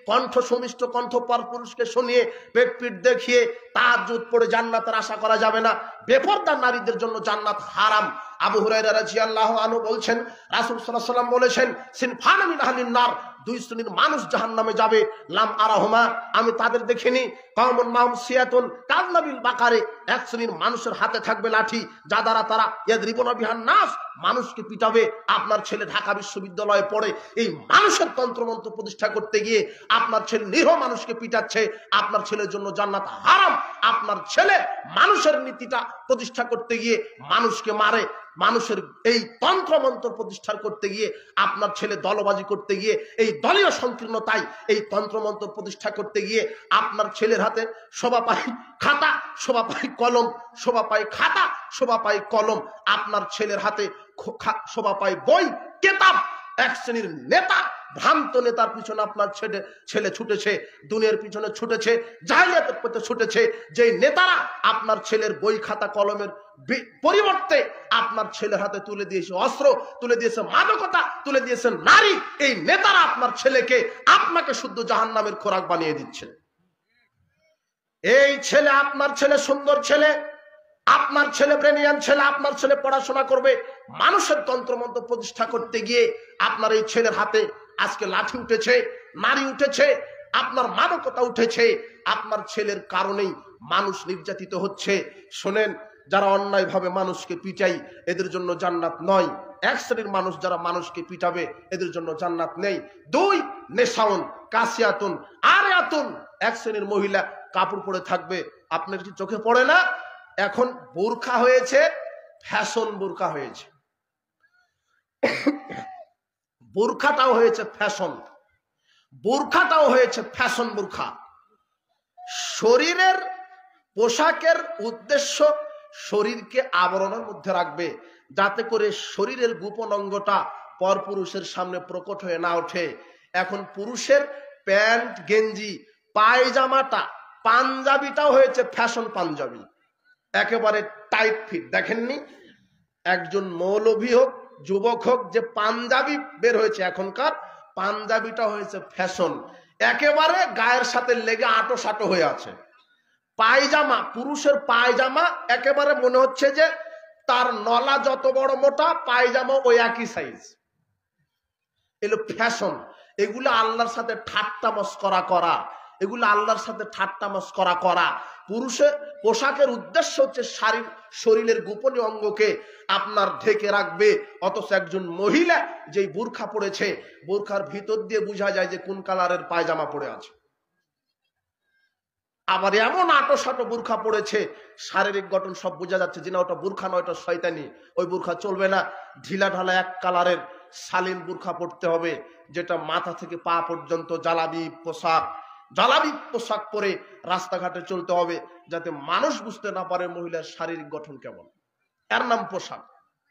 কণ্ঠ সমিষ্ট কণ্ঠ পর পুরুষকে শুনিয়ে পেট পিট দেখিয়ে তাহাজ্জুদ পড়ে জান্নাতের আশা করা যাবে না। বেপরদা নারীদের জন্য জান্নাত হারাম। আবু হুরায়রা রাদিয়াল্লাহু আনহু বলছেন, রাসূল সাল্লাল্লাহু আলাইহি ওয়াসাল্লাম বলেছেন, সিনফান মিন আহলিন নার, দুই শ্রেণীর মানুষ জাহান্নামে যাবে, লাম আরাহুমা, আমি তাদের দেখিনি, কওমুন মাহুম সিয়াতুন কাযনাবিল বাকারে, এক শ্রেণীর মানুষের হাতে থাকবে লাঠি, যা দ্বারা তারা ইয়াদরিবুনা বিহান নাস, মানুষকে পিটাবে। আপনার ছেলে ঢাকা বিশ্ববিদ্যালয়ে পড়ে, এই মানুষের তন্ত্রমন্ত্র প্রতিষ্ঠা করতে গিয়ে আপনার ছেলে নিরীহ মানুষকে পিটাচ্ছে, আপনার ছেলের জন্য জান্নাত হারাম। আপনার ছেলে মানুষের নীতিটা প্রতিষ্ঠা করতে গিয়ে মানুষকে মারে, মানুষের এই তন্ত্রমন্ত্র প্রতিষ্ঠা করতে গিয়ে আপনার ছেলে দলবাজি করতে গিয়ে, এই দলীয় সংকীর্ণতায় এই তন্ত্রমন্ত্র প্রতিষ্ঠা করতে গিয়ে আপনার ছেলের হাতে শোভা পায় খাতা, শোভা পায় কলম, শোভা পায় খাতা, শোভা পায় কলম, আপনার ছেলের হাতে শোভা পায় বই কেতাব। এক শ্রেণীর নেতা, ভ্রান্ত নেতার পিছনে আপনার ছেলে ছুটেছে, দুনিয়ার পিছনে ছুটেছে, জাহেলিয়াতের পথে ছুটেছে। যেই নেতারা আপনার ছেলের বই খাতা কলমের পরিবর্তে আপনার ছেলের হাতে তুলে দিয়েছে অস্ত্র, তুলে দিয়েছে মাদকতা, তুলে দিয়েছে নারী, এই নেতারা আপনার ছেলেকে, আপনাকে শুদ্ধ জাহান্নামের খোরাক বানিয়ে দিচ্ছে। এই ছেলে, আপনার ছেলে সুন্দর ছেলে, আপনার ছেলে ব্রেনিয়ান ছেলে, আপনার ছেলে পড়াশোনা করবে, মানুষের তন্ত্রমন্ত্র প্রতিষ্ঠা করতে গিয়ে আপনার এই ছেলের হাতে আজকে লাঠি উঠেছে, নারী উঠেছে, আপনার মাদকতা উঠেছে, আপনার ছেলের কারণেই মানুষ নির্যাতিত হচ্ছে। শোনেন, যারা অন্যায়ভাবে মানুষকে পিটাই, এদের জন্য জান্নাত নয়। এক শ্রেণীর মানুষ যারা মানুষকে পিটাবে, এদের জন্য জান্নাত নেই। দুই, নেশাউন কাসিয়াতুন আরিয়াতুন, এক শ্রেণীর মহিলা কাপড় পরে থাকবে, আপনার কি চোখে পড়ে না? এখন বোরখা হয়েছে ফ্যাশন, বোরখা হয়েছে, বোরখাটাও হয়েছে ফ্যাশন, বোরখাটাও হয়েছে ফ্যাশন বোরখা। শরীরের পোশাকের উদ্দেশ্য শরীরকে আবরণের মধ্যে রাখবে, যাতে করে শরীরের গোপন অঙ্গটা পরপুরুষের সামনে প্রকট হয়ে না ওঠে। এখন পুরুষের প্যান্ট গেঞ্জি পায়জামাটা পাঞ্জাবিটাও হয়েছে ফ্যাশন পাঞ্জাবি, একেবারে টাইট ফিট। দেখেননি একজন মৌলভী হোক যুবক হোক, যে পাঞ্জাবি বের হয়েছে এখনকার, পাঞ্জাবিটা হয়েছে ফ্যাশন, একেবারে গায়ের সাথে লেগে আটো সাটো হয়ে আছে। পায়জামা, পুরুষের পায়জামা একেবারে মনে হচ্ছে যে তার নলা যত বড় মোটা, পায়জামা ওই একই সাইজ। এগুলো ফ্যাশন, এগুলো আল্লাহর সাথে ঠাট্টা মস্করা করা, এগুলো আল্লাহর সাথে ঠাট্টা মস্করা করা। পুরুষের পোশাকের উদ্দেশ্য হচ্ছে শরীরের গোপনীয় অঙ্গকে আপনার ঢেকে রাখবে। অথচ একজন মহিলা যেই বোরখা পড়েছে, বোরখার ভিতর দিয়ে বোঝা যায় যে কোন কালারের পায়জামা পরে আছে। আবার এমন আটো সাটো বোরখা পড়েছে, শারীরিক গঠন সব বোঝা যাচ্ছে যে না ওটা বোরখা নয়, ওটা শয়তানি, ওই বোরখা চলবে না। ঢিলা ঢালা এক কালারের শালীন বোরখা পড়তে হবে, যেটা মাথা থেকে পা পর্যন্ত জালাবি পোশাক পরে রাস্তাঘাটে চলতে হবে, যাতে মানুষ বুঝতে না পারে মহিলার শারীরিক গঠন কেমন। এর নাম পোশাক।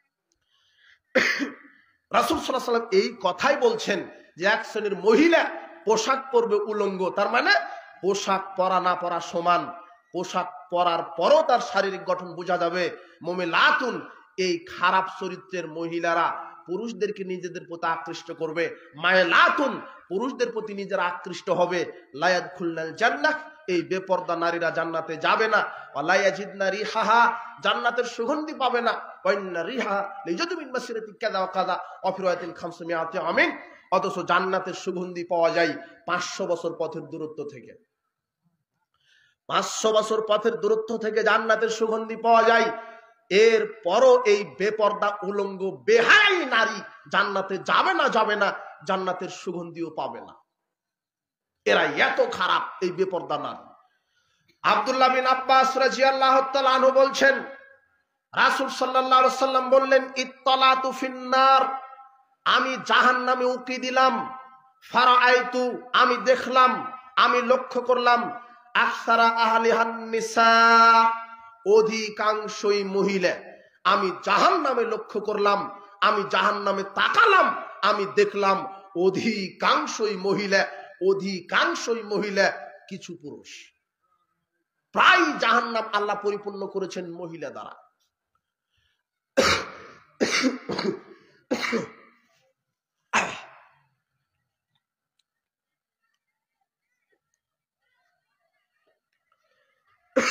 রাসূল সাল্লাল্লাহু আলাইহি ওয়াসাল্লাম এই কথাই বলছেন যে এক শ্রেণীর মহিলা পোশাক পরবে উলঙ্গ, তার মানে পোশাক পরা না পরা সমান। পোশাক পরার পরও তার শারীরিক গঠন বোঝা যাবে। মুমিলাতুন, এই খারাপ চরিত্রের মহিলারা পুরুষদেরকে নিজেদের প্রতি আকৃষ্ট করবে। মায়লাতুন, পুরুষদের প্রতি নিজেরা আকৃষ্ট হবে। লা ইয়াদখুলনাল জান্নাহ, এই বেপরদা নারীরা জান্নাতে যাবে না। ওয়ালা ইয়াজিদনা রিহাহা, জান্নাতের সুগন্ধি পাবে না। ওয়াইন্না রিহা লিয়াজিদু মিন মাসিরাতি কাযা ওয়া কাযা ওয়া ফি রাওয়ায়াতিন 500 আমিন। অথচ জান্নাতের সুগন্ধি পাওয়া যায় 500 বছর পথের দূরত্ব থেকে। 500 বছর পথের দূরত্ব থেকে জান্নাতের সুগন্ধি পাওয়া যায়। এর পরও এই বেপর্দা উলঙ্গ বেহাই নারী জান্নাতে যাবে না, জান্নাতের সুগন্ধিও পাবে না। এরা এত খারাপ, এই বেপর্দা নারী। আব্দুল্লাহ বিন আব্বাস রাদিয়াল্লাহু তাআলা আনহু বলছেন, রাসূল সাল্লাল্লাহু আলাইহি ওয়াসাল্লাম বললেন, ইত্তালাতু ফিন্নার, আমি জাহান্নামে উকি দিলাম। ফারাআইতু, আমি দেখলাম, আমি লক্ষ্য করলাম, আকসারা আহলিহান নিসা, অধিকাংশই মহিলা। আমি জাহান্নামে লক্ষ্য করলাম, আমি জাহান্নামে তাকালাম, আমি দেখলাম অধিকাংশই মহিলা, কিছু পুরুষ। প্রায় জাহান্নাম আল্লাহ পরিপূর্ণ করেছেন মহিলা দ্বারা।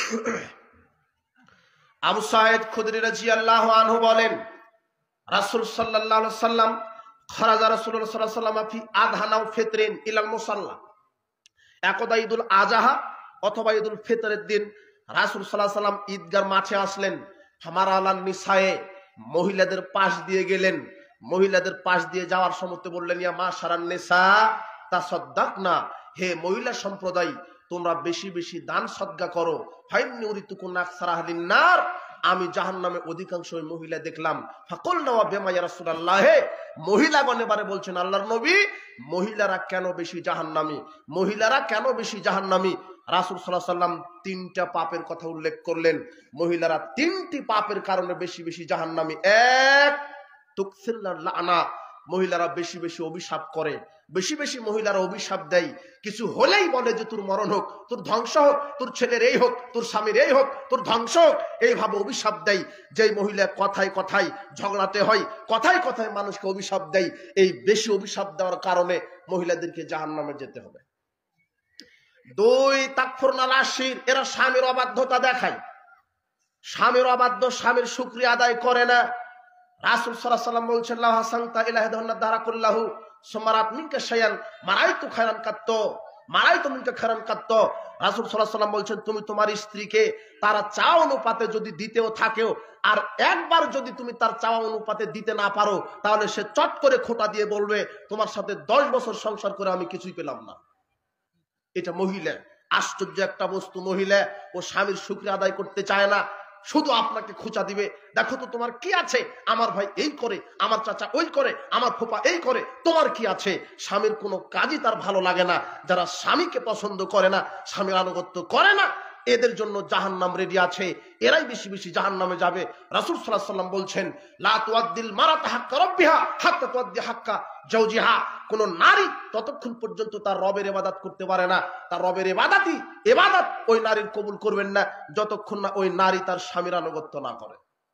আবু সাঈদ খুদরি রাদিয়াল্লাহু আনহু বলেন, রাসূল সাল্লাল্লাহু আলাইহি সাল্লাম খরাজা রাসূলুল্লাহ সাল্লাল্লাহু আলাইহি ওয়াসাল্লাম ফি আদহানা ওয়া ফিতরিন ইলাল মুসাল্লা। একদা ঈদুল আজহা অথবা ঈদুল ফিতরের দিন রাসূল সাল্লাল্লাহু আলাইহি সাল্লাম ঈদগার মাঠে আসলেন। হামারা আলান নিসায়ে, মহিলাদের পাশ দিয়ে গেলেন। মহিলাদের পাশ দিয়ে যাওয়ার সময় বললেন, ইয়া মাশারান নিসা তাসাদ্দাকনা, হে মহিলা সম্প্রদায়, তোমরা বেশি বেশি দান সদকা করো। ফাইন্নী উরিতুকুন্না আকসারা আহলিন নার, আমি জাহান্নামে অধিকাংশ মহিলা দেখলাম। ফাকুলনা ওয়া বিমা ইয়া রাসূলুল্লাহ, মহিলাগণ এবারে বলছেন, আল্লাহর নবী, মহিলারা কেন বেশি জাহান্নামী? মহিলারা কেন বেশি জাহান্নামী? রাসূল সাল্লাল্লাহু আলাইহি সাল্লাম তিনটা পাপের কথা উল্লেখ করলেন। মহিলারা তিনটি পাপের কারণে বেশি বেশি জাহান্নামী। এক, তুকসিরুল লানা, মহিলারা বেশি বেশি অভিশাপ করে। বেশি বেশি মহিলারা অভিশাপ দেয়। কিছু হলেই বলে যে তোর মরণ হোক, তোর ধ্বংস হোক, তোর ছেলের এই হোক, তোর স্বামীর এই হোক, তোর ধ্বংস হোক, এইভাবে অভিশাপ দেয়। যেই মহিলা কথায় কথায় ঝগড়াতে হয়, কথায় কথায় মানুষকে অভিশাপ দেয়, এই বেশি অভিশাপ দেওয়ার কারণে মহিলাদেরকে জাহান্নামে যেতে হবে। দুই, তাকফুরনাল আশির, এরা স্বামীর অবাধ্যতা দেখায়। স্বামীর অবাধ্য, স্বামীর শুকরিয়া আদায় করে না। রাসূল সাল্লাল্লাহু আলাইহি ওয়াসাল্লাম বলছেন, লা হাসানতা ইলাহিদান্না দারাকুল্লাহু সুমারাত মিনকা শায়ান মারাইতু খায়রান কাত্ত, মারাইতু মিনকা খায়রান কাত্ত। রাসূল সাল্লাল্লাহু আলাইহি ওয়াসাল্লাম বলছেন, তুমি তোমার স্ত্রীকে তারা চাওয়া অনুপাতে যদি দিতেও থাকেও, আর একবার যদি তুমি তার চাওয়া অনুপাতে দিতে না পারো, তাহলে সে চট করে খোঁটা দিয়ে বলবে, তোমার সাথে 10 বছর সংসার করে আমি কিছুই পেলাম না। এটা মহিলা। আশ্চর্য একটা বস্তু, মহিলা ও স্বামীর শুকরিয়া আদায় করতে চায় না, শুধু আপনাকে খোঁচা দিবে। দেখো তো তোমার কি আছে, আমার ভাই এই করে, আমার চাচা ওই করে, আমার ফুপা এই করে, তোমার কি আছে? স্বামীর কোনো কাজই তার ভালো লাগে না। যারা স্বামীকে পছন্দ করে না, স্বামীর আনুগত্য করে না, এদের জন্য জাহান্নাম রেডি আছে। এরাই বেশি বেশি জাহান্নামে যাবে। রাসূল সাল্লাল্লাহু আলাইহি ওয়াসাল্লাম বলছেন, লা তুআদ্দিল মারাতা হাক্কা রাব্বিহা হাত্তা তুআদ্দি হাক্কা জাওজিহা, কোন নারী ততক্ষণ পর্যন্ত তার রবের ইবাদত করতে পারে না, তার রবের ইবাদত ওই নারীর কবুল করবেন না যতক্ষণ না ওই নারী তার স্বামীর আনুগত্য না করে।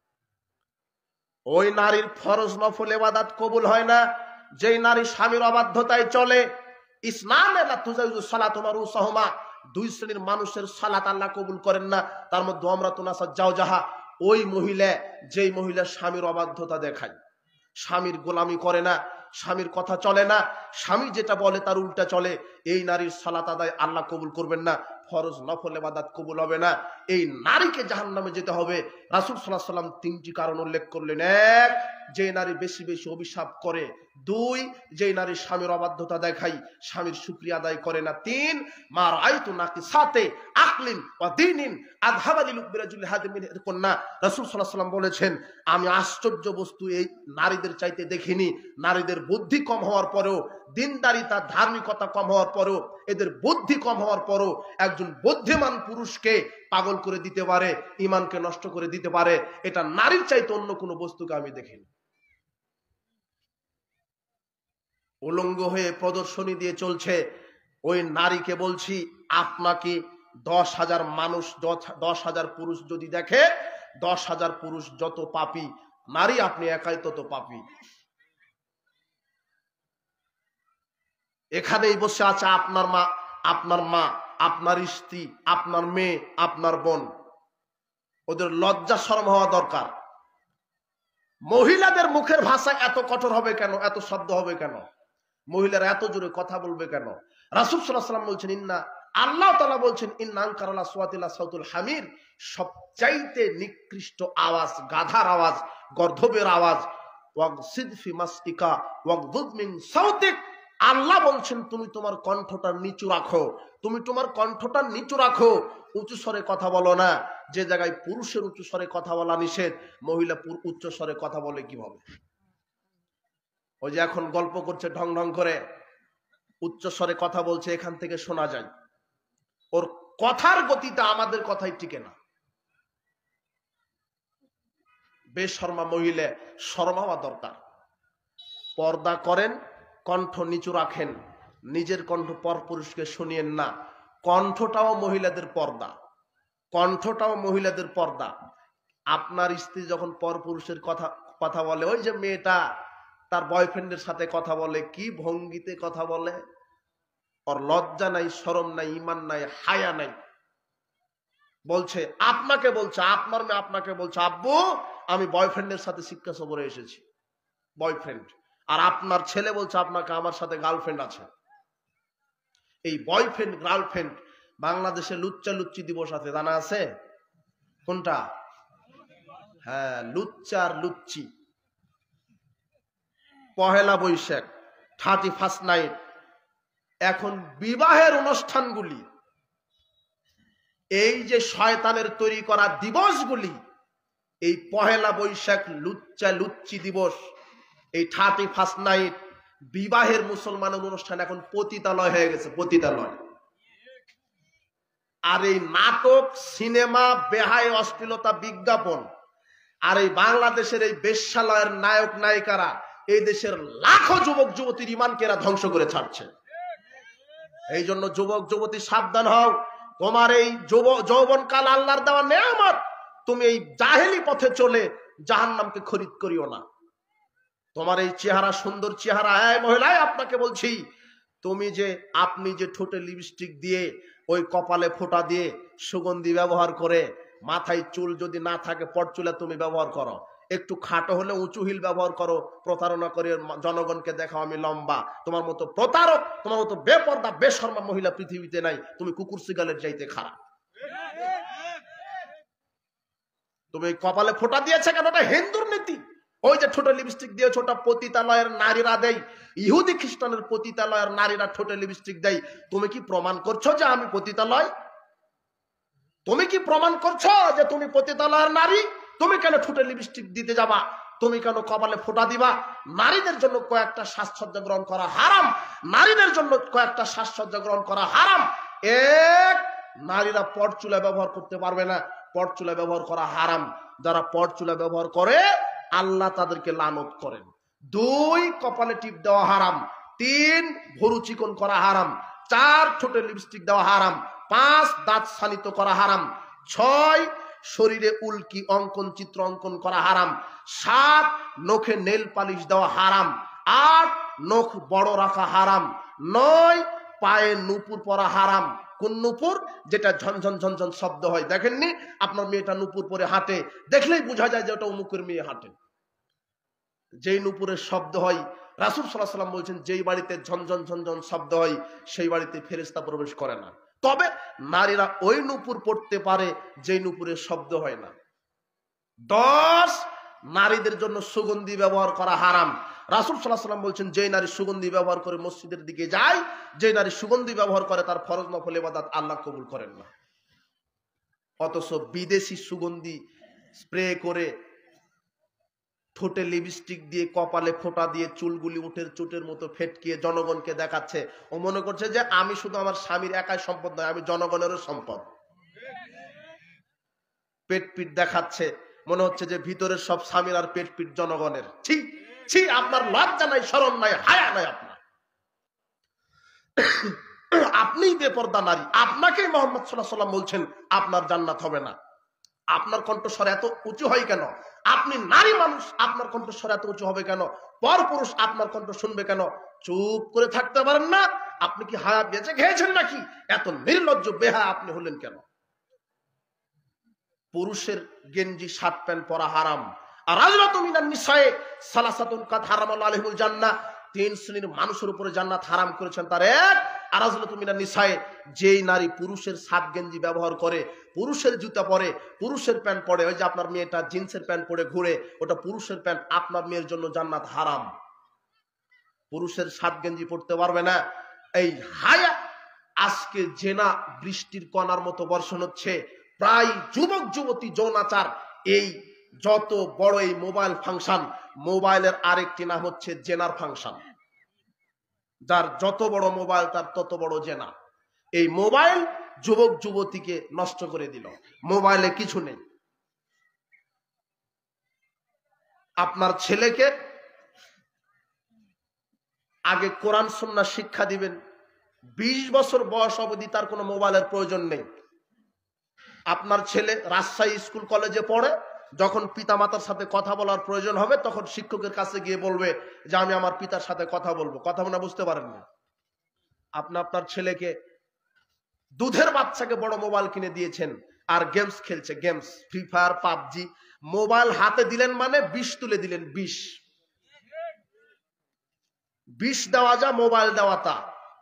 ওই নারীর ফরজ নফল ইবাদত কবুল হয় না যেই নারী স্বামীর অবাধ্যতায় চলে। ইসলামে লা তুজাইজু সালাতু মারুসাহুমা, দুই শ্রেণীর মানুষের সালাত আল্লাহ কবুল করেন না। তার মধ্যে আমরাতুন নাসা জাওজাহা, ওই মহিলা যেই মহিলা স্বামীর অবাধ্যতা দেখায়, স্বামীর গোলামি করে না, স্বামীর কথা চলে না, স্বামী যেটা বলে তার উল্টা চলে, এই নারীর সালাত আদায় আল্লাহ কবুল করবেন না, ফরজ নফল ইবাদত কবুল হবে না। এই নারীকে জাহান্নামে যেতে হবে। রাসূল সাল্লাল্লাহু আলাইহি ওয়াসাল্লাম তিনটি কারণ উল্লেখ করলেন। এক, যে নারী বেশি বেশি অভিশাপ করে। দুই, যে নারী স্বামীর অবাধ্যতা দেখায়, স্বামীর শুকরিয়া আদায় করে না। তিন, মা রাআইতু নাকিসাতে আকলিন ওয়া দীনিন আযহাবা লিলুবিরাজুল হাদিমিন কন্যা। রাসূল সাল্লাল্লাহু আলাইহি ওয়াসাল্লাম বলেছেন, আমি আশ্চর্য বস্তু এই নারীদের চাইতে দেখিনি। নারীদের বুদ্ধি কম হওয়ার পরেও, দিনদারিতা ধার্মিকতা কম হওয়ার পরেও, এদের বুদ্ধি কম হওয়ার পরেও একজন বুদ্ধিমান পুরুষকে পাগল করে দিতে পারে, ঈমানকে নষ্ট করে দিতে পারে। এটা নারীর চাইতে অন্য কোনো বস্তুকে আমি দেখিনি। উলঙ্গ হয়ে প্রদর্শনী দিয়ে চলছে, ওই নারীকে বলছি, আপনাকে 10,000 মানুষ, 10,000 পুরুষ যদি দেখে, 10,000 পুরুষ যত পাপী, নারী আপনি একাই তত পাপী। এখানেই বসে আছে আপনার মা, আপনার স্ত্রী, আপনার মেয়ে, আপনার বোন। ওদের লজ্জা শরম হওয়া দরকার। মহিলাদের মুখের ভাষা এত কঠোর হবে কেন, এত শব্দ হবে কেন, মহিলারা এত জোরে কথা বলবে কেন? রাসূল সাল্লাল্লাহু আলাইহি ওয়াসাল্লাম বলছেন, আল্লাহ তাআলা বলছেন, ইন্না আনকারাল আসওয়াতি লাসাউতুল হামির, সবচাইতে নিকৃষ্ট আওয়াজ গাধার আওয়াজ, গর্ধবের আওয়াজ। ওয়াগসিদ ফি মাসতিকা ওয়াগযুদ মিন সাউতিক, আল্লাহ বলছেন তুমি তোমার কণ্ঠটা নিচু রাখো, তুমি তোমার কণ্ঠটা নিচু রাখো, উঁচু স্বরে কথা বলো না। যে জায়গায় পুরুষের উঁচু স্বরে কথা বলা নিষেধ, মহিলা উচ্চ স্বরে কথা বলে কিভাবে? ওই যে এখন গল্প করছে ঢং ঢং করে, উচ্চ স্বরে কথা বলছে, এখান থেকে শোনা যায়। ওর কথার গতিটা আমাদের কথাই টিকে না। বেশরমা মহিলা, শরম হওয়া দরকার। পর্দা করেন, কণ্ঠ নিচু রাখেন, নিজের কণ্ঠ পর পুরুষকে শুনিয়েন না। কণ্ঠটাও মহিলাদের পর্দা, কণ্ঠটাও মহিলাদের পর্দা। আপনার স্ত্রী যখন পর পুরুষের কথা বলে, ওই যে মেয়েটা তার বয়ফ্রেন্ডের সাথে কথা বলে, কি ভঙ্গিতে কথা বলে, ওর লজ্জা নাই, শরম নাই, ঈমান নাই, হায়া নাই। বলছে, আপনাকে বলছে, আপনার মেয়ে আপনাকে বলছে, আব্বু আমি বয়ফ্রেন্ডের সাথে শিক্ষা সফরে এসেছি, বয়ফ্রেন্ড। আর আপনার ছেলে বলছে আপনাকে আমার সাথে গার্লফ্রেন্ড আছে। এই বয়ফ্রেন্ড গার্লফ্রেন্ড বাংলাদেশে লুচ্চা লুচ্চি দিবস আছে, জানা আছে? কোনটা? হ্যাঁ, লুচ্চার লুচ্চি। Pohela Boishakh, 31st night. এখন বিবাহের অনুষ্ঠানগুলি, এই যে শয়তানের তৈরি করা দিবসগুলি, এই পহেলা বৈশাখ লুচ্চা লুচ্চি দিবস, এই 31st নাইট বিবাহের মুসলমানের অনুষ্ঠান এখন পতিতালয় হয়ে গেছে, পতিতালয়। আর এই নাটক, সিনেমা, বেহায়, অশ্লীলতা, বিজ্ঞাপন, আর এই বাংলাদেশের এই বেশ্যালয়ের নায়ক নায়িকারা এই দেশের লাখো যুবক যুবতীর ঈমানকে এরা ধ্বংস করে ছাড়ছে। এই জন্য যুবক যুবতী সাবধান হও, তোমার এই যৌবনকাল আল্লাহর দেওয়া নেয়ামত, তুমি এই জাহেলি পথে চলে জাহান্নামকে খরিদ করিও না। তোমার এই চেহারা, সুন্দর চেহারা, এই মহিলাই আপনাকে বলছি, আপনি যে ঠোঁটে লিপস্টিক দিয়ে, ওই কপালে ফোঁটা দিয়ে, সুগন্ধি ব্যবহার করে, মাথায় চুল যদি না থাকে পরচুলা তুমি ব্যবহার করো, একটু খাটো হলে উঁচু হিল ব্যবহার করো, প্রতারণা করে জনগণকে দেখাও আমি লম্বা, তোমার মতো প্রতারক, তোমার মতো বেপর্দা বেশর্মা মহিলা পৃথিবীতে নাই, তুমি কুকুর শিগালের চাইতে খারাপ। তুমি কপালে ফোঁটা দিয়েছে কেন? ওটা হিন্দুর নীতি। ওই যে ঠোঁটে লিপস্টিক দিয়ে ছোটা পতিতালয়ের নারীরা দেয়, ইহুদি খ্রিস্টানের পতিতালয়ের নারীরা ঠোঁটে লিপস্টিক দেয়। তুমি কি প্রমাণ করছো যে আমি পতিতালয়? তুমি কি প্রমাণ করছো যে তুমি পতিতালয়ের নারী? তুমি কেন ঠোঁটে লিপস্টিক দিতে যাবা? তুমি কেন কপালে ফোঁটা দিবা? নারীদের জন্য কয়েকটা সাজসজ্জা গ্রহণ করা হারাম, নারীদের জন্য কয়েকটা সাজসজ্জা গ্রহণ করা হারাম। এক, নারীরা পরচুলা ব্যবহার করতে পারবে না, পরচুলা ব্যবহার করা হারাম। যারা পরচুলা ব্যবহার করে আল্লাহ তাদেরকে লানত করেন। 2, কপালে টিপ দেওয়া হারাম। 3, ভরু চিকন করা হারাম। 4, ঠোঁটে লিপস্টিক দেওয়া হারাম। 5, দাঁত সালিত করা হারাম। 6, শরীরে উল্কি অঙ্কন, চিত্র অঙ্কন করা হারাম। 7, নখে নেল পালিশ দেওয়া হারাম। 8, নখ বড় রাখা হারাম। 9, পায়ে নুপুর পরা হারাম। কোন নুপুর? যেটা ঝনঝন ঝনঝন শব্দ হয়। দেখেননি আপনার মেয়েটা নুপুর পরে হাঁটে, দেখলেই বোঝা যায় যে ওটা অমুকের মেয়ে হাঁটে। যেই নুপুরের শব্দ হয়, রাসূল সাল্লাল্লাহু আলাইহি ওয়াসাল্লাম বলছেন, যেই বাড়িতে ঝনঝন ঝনঝন শব্দ হয় সেই বাড়িতে ফেরেশতা প্রবেশ করে না। তবে নারীরা ওই নুপুর পড়তে পারে যেই নুপুরের শব্দ হয় না। 10, নারীদের জন্য সুগন্ধি ব্যবহার করা হারাম। রাসূল সাল্লাল্লাহু আলাইহি ওয়াসাল্লাম বলছেন, যেই নারী সুগন্ধি ব্যবহার করে মসজিদের দিকে যায়, যেই নারী সুগন্ধি ব্যবহার করে তার ফরজ নফল ইবাদত আল্লাহ কবুল করেন না। অথচ বিদেশি সুগন্ধি স্প্রে করে, ঠোঁটে লিপস্টিক দিয়ে, কপালে ফোঁটা দিয়ে, চুলগুলি উটের চুটের মতো ফেটকিয়ে জনগণকে দেখাচ্ছে। ও মনে করছে যে আমি শুধু আমার স্বামীর একাই সম্পদ নয়, আমি জনগণেরও সম্পদ। পেট পিট দেখাচ্ছে, মনে হচ্ছে যে ভিতরের সব স্বামীর আর পেট পিট জনগণের। ছি ছি, আপনার লজ্জা নাই, শরম নাই, হায়া নাই আপনার। আপনিই বেপরদা নারী, আপনাকেই মুহাম্মদ সাল্লাল্লাহু আলাইহি ওয়াসাল্লাম বলছেন আপনার জান্নাত হবে না। আপনার কণ্ঠস্বর এত উঁচু হয় কেন? আপনি নারী মানুষ, আপনার কণ্ঠস্বর এত উঁচু হবে কেন? পর পুরুষ আপনার কণ্ঠ শুনবে কেন? চুপ করে থাকতে পারেন না? আপনি কি হায়া বেঁচে খেয়েছেন নাকি? এত নির্লজ্জ বেহায়া আপনি হলেন কেন? পুরুষের গেঞ্জি শার্ট প্যান্ট পরা হারাম। আর রাজরাতু মিনান নিসায়ে সালাসাতুন কাদ হারামাল্লাহু আলাইহিমুল জান্নাহ, 3 শ্রেণীর মানুষের উপরে জান্নাত হারাম করেছেন। তার এক, আরাজলাতু মিনান নিসায়ে, যেই নারী পুরুষের শার্ট গেঞ্জি ব্যবহার করে, পুরুষের জুতা পরে, পুরুষের প্যান্ট পরে, ওই যে আপনার মেয়েটা জিন্সের প্যান্ট পরে ঘুরে, ওটা পুরুষের প্যান্ট, আপনার মেয়ের জন্য জান্নাত হারাম। পুরুষের শার্ট গেঞ্জি পরতে পারবে না। এই হায়া, আজকে জেনা বৃষ্টির কণার মতো বর্ষণ হচ্ছে। প্রায় যুবক যুবতী যৌনাচার। এই যত বড় এই মোবাইল ফাংশন, মোবাইলের আরেকটি নাম হচ্ছে জেনার ফাংশন। যার যত বড় মোবাইল তার তত বড় জেনা। এই মোবাইল যুবক যুবতীকে নষ্ট করে দিল। মোবাইলে কিছু নেই। আপনার ছেলেকে আগে কোরআন সুন্নাহ শিক্ষা দিবেন। 20 বছর বয়স অবধি তার কোনো মোবাইলের প্রয়োজন নেই। আপনার ছেলে রাজশাহী স্কুল কলেজে পড়ে, যখন পিতামাতার সাথে কথা বলার প্রয়োজন হবে তখন শিক্ষকের কাছে গিয়ে বলবে যে আমি আমার পিতার সাথে কথা বলবো। কথা মনে বুঝতে পারেন না? আপনি আপনার ছেলেকে, দুধের বাচ্চাকে বড় মোবাইল কিনে দিয়েছেন, আর গেমস খেলছে, games, Free Fire, PUBG. Mobile হাতে দিলেন মানে বিষ তুলে দিলেন, বিষ। বিষ দেওয়া যা, মোবাইল দেওয়া তা।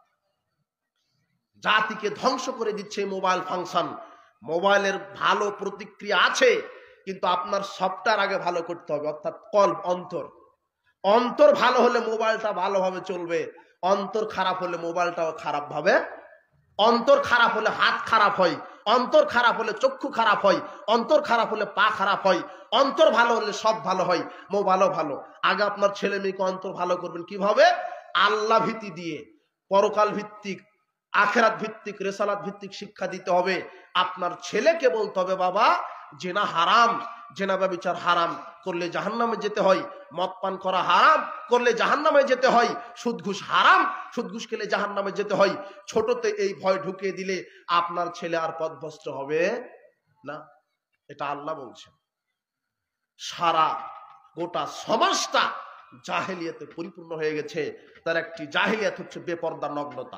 জাতিকে ধ্বংস করে দিচ্ছে মোবাইল ফাংশন। মোবাইলের ভালো প্রতিক্রিয়া আছে, কিন্তু আপনার সফটওয়্যার আগে ভালো করতে হবে, অর্থাৎ কল্প, অন্তর। অন্তর ভালো হলে মোবাইলটা ভালোভাবে চলবে, অন্তর খারাপ হলে মোবাইলটাও খারাপ ভাবে। অন্তর খারাপ হলে হাত খারাপ হয়, অন্তর খারাপ হলে চক্ষু খারাপ হয়, অন্তর খারাপ হলে পা খারাপ হয়, অন্তর ভালো হলে সব ভালো হয়, মোবাইলও ভালো। আগে আপনার ছেলে মেয়েকে অন্তর ভালো করবেন কিভাবে? আল্লাহ ভীতি দিয়ে, পরকাল ভিত্তিক, আখেরাত ভিত্তিক, রেসালাত ভিত্তিক শিক্ষা দিতে হবে। আপনার ছেলেকে বলতে হবে, বাবা জেনা হারাম, জেনা ব্যভিচার হারাম, করলে জাহান্নামে যেতে হয়। মদ পান করা হারাম, করলে জাহান্নামে যেতে হয়। সুদ ঘুষ হারাম, সুদ ঘুষ খেলে জাহান্নামে যেতে হয়। ছোটতে এই ভয় ঢুকিয়ে দিলে আপনার ছেলে আর পথভ্রষ্ট হবে না। এটা আল্লাহ বলছেন। সারা গোটা সমাজটা জাহেলিয়াতে পরিপূর্ণ হয়ে গেছে। তার একটি জাহেলিয়াত হচ্ছে বেপর্দা, নগ্নতা।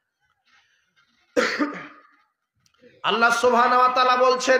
আল্লাহ সুবহানাহু ওয়া তাআলা বলছেন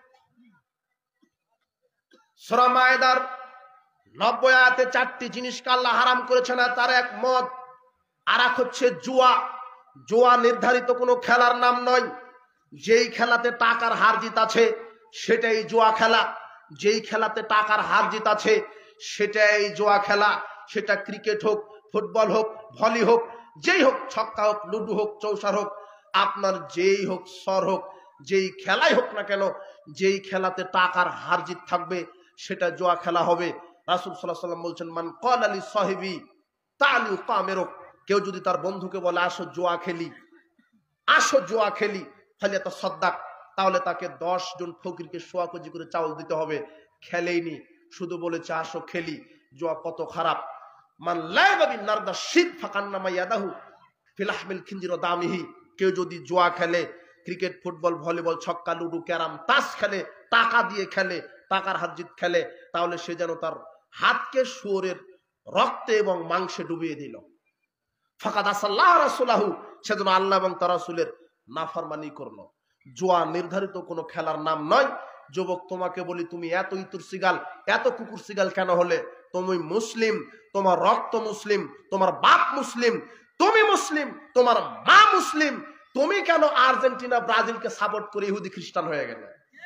সূরা মায়েদার 90 আয়াতে 4টি জিনিসকে আল্লাহ হারাম করেছেন। আর তার এক মদ, আর এক হচ্ছে জুয়া। জুয়া নির্ধারিত কোনো খেলার নাম নয়। যেই খেলাতে টাকার হার জিত আছে সেটাই জুয়া খেলা। যেই খেলাতে টাকার হার জিত আছে সেটাই জুয়া খেলা। সেটা ক্রিকেট হোক, ফুটবল হোক, ভলি হোক, যেই হোক, ছক্কা হোক, লুডু হোক, চৌসার হোক, আপনার যেই হোক, সর হোক, যেই খেলাই হোক না কেন, যেই খেলাতে টাকার হার জিত থাকবে সেটা জুয়া খেলা হবে। রাসূল সাল্লাল্লাহু আলাইহি ওয়াসাল্লাম বলছেন, মান ক্বালা লি সাহিবি তা'আলু কামিরুক, কেউ যদি তার বন্ধুকে বলে আসো জুয়া খেলি, আসো জুয়া খেলি, ফালিয়াতাসাদ্দাক, তাহলে তাকে 10 জন ফকিরকে সোয়া কেজি করে চাউল দিতে হবে। খেলেইনি, শুধু বলেছে আসো খেলি। জুয়া কত খারাপ। মান লাইবা বিন নারদা শিদ ফাকান্নামা ইয়াদাহু ফিলাহমিল খিনজির দামিহি, কেউ যদি জুয়া খেলে, ক্রিকেট, ফুটবল, ভলিবল, ছক্কা, লুডু, ক্যারাম, তাস খেলে, টাকা দিয়ে খেলে, টাকার হার জিত খেলে, তাহলে সে যেন তার হাতকে শুয়োরের রক্তে এবং মাংসে ডুবিয়ে দিল। ফাকাদ আসাল্লাহ রাসূলাহু, সেজন্য আল্লাহ এবং তার রাসূলের নাফরমানি করলো। জুয়া নির্ধারিত কোনো খেলার নাম নয়। যুবক, তোমাকে বলি, তুমি এত ইতুর সিগাল, এত কুকুর সিগাল কেন হলে? তুমি মুসলিম, তোমার রক্ত মুসলিম, তোমার বাপ মুসলিম, তুমি মুসলিম, তোমার মা মুসলিম, তুমি কেন আর্জেন্টিনা, ব্রাজিলকে সাপোর্ট করে ইহুদি খ্রিস্টান হয়ে গেলে?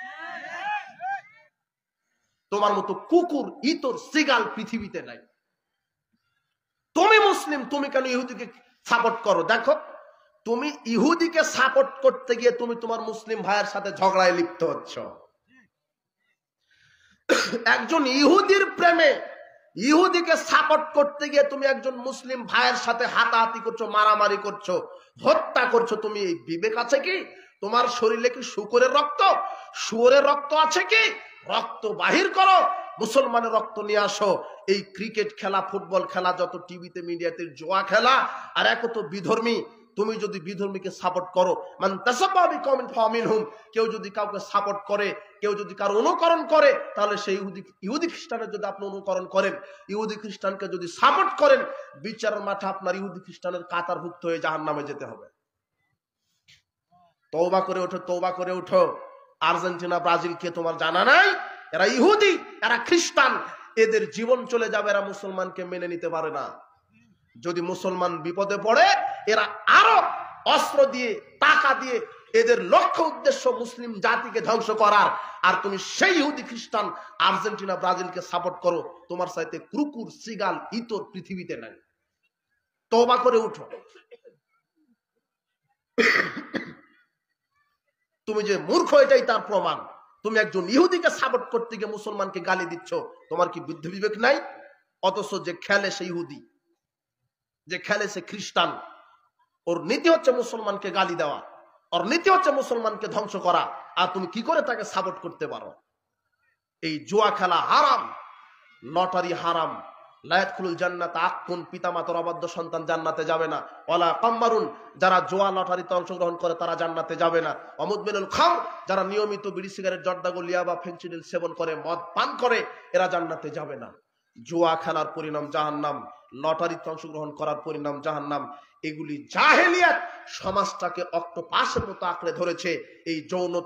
তোমার মতো কুকুর, ইতর, সিগাল পৃথিবীতে নাই। তুমি মুসলিম, তুমি কেন ইহুদিকে সাপোর্ট করো? দেখো, তুমি ইহুদিকে সাপোর্ট করতে গিয়ে তুমি তোমার মুসলিম ভাইয়ের সাথে ঝগড়ায় লিপ্ত হচ্ছ। একজন ইহুদির প্রেমে, ইহুদিকে সাপোর্ট করতে গিয়ে তুমি একজন মুসলিম ভাইয়ের সাথে হাতাহাতি করছো, মারামারি করছো, হত্যা করছো। তুমি এই বিবেক আছে কি? তোমার শরীরে কি শুকরের রক্ত, শুয়োরের রক্ত আছে কি? রক্ত বাহির করো, মুসলমানের রক্ত নিয়ে আসো। এই ক্রিকেট খেলা, ফুটবল খেলা, যত টিভিতে মিডিয়াতে জুয়া খেলা, আর এক তো বিধর্মী। তুমি যদি বিধর্মীকে সাপোর্ট করো, মান তাসাব্বাহা বিকওমিন ফামিনহুম, কেউ যদি কাউকে সাপোর্ট করে, কেউ যদি কারো অনুকরণ করে, তাহলে সেই ইহুদি খ্রিস্টানের যদি আপনি অনুকরণ করেন, ইহুদি খ্রিস্টানকে যদি সাপোর্ট করেন, বিচারের মাঠে আপনার ইহুদি খ্রিস্টানের কাতারভুক্ত হয়ে জাহান্নামে যেতে হবে। তওবা করে ওঠো, তওবা করে ওঠো। আর্জেন্টিনা, ব্রাজিল কে তোমার জানা নাই? এরা ইহুদি, এরা খ্রিস্টান, এদের জীবন চলে যাবে, এরা মুসলমানকে মেনে নিতে পারে না। যদি মুসলমান বিপদে পড়ে, এরা আরো অস্ত্র দিয়ে, টাকা দিয়ে, এদের লক্ষ্য উদ্দেশ্য মুসলিম জাতিকে ধ্বংস করার। আর তুমি সেই ইহুদি, খ্রিস্টান, আর্জেন্টিনা, ব্রাজিলকে সাপোর্ট করো। তোমার সাথে কুকুর, সিগাল, ইতর পৃথিবীতে নাই। তওবা করে উঠো। তুমি যে মূর্খ, এটাই তার প্রমাণ। তুমি একজন ইহুদিকে সাপোর্ট করতে গিয়ে মুসলমানকে গালি দিচ্ছ, তোমার কি বুদ্ধি বিবেক নাই? অথচ যে খেলে সে ইহুদি, যে খেলে সে খ্রিস্টান, ওর নীতি হচ্ছে মুসলমানকে গালি দেওয়া, ওর নীতি হচ্ছে মুসলমানকে ধ্বংস করা। আর তুমি কি করে তাকে সাপোর্ট করতে পারো? এই জুয়া খেলা হারাম, লটারি হারাম। লা ইয়াদখুলুল জান্নাত আক্কুন, পিতামাতার অবাধ্য সন্তান জান্নাতে যাবে না। ওয়ালা কাম্মারুন, যারা জুয়া লটারিতে অংশগ্রহণ করে তারা জান্নাতে যাবে না। অমুদমিনুল খামর, যারা নিয়মিত বিড়ি, সিগারেট, জর্দা, গলিয়া বা ফেনসিডিল সেবন করে, মদ পান করে, এরা জান্নাতে যাবে না। জুয়া খেলার পরিণাম জাহান্নাম, লটারিতে অংশগ্রহণ করার পরিণাম জাহান্নাম। এগুলি জাহেলিয়াত, সমাজটাকে অক্টোপাসের মতো আঁকড়ে ধরেছে। এই যৌনতা,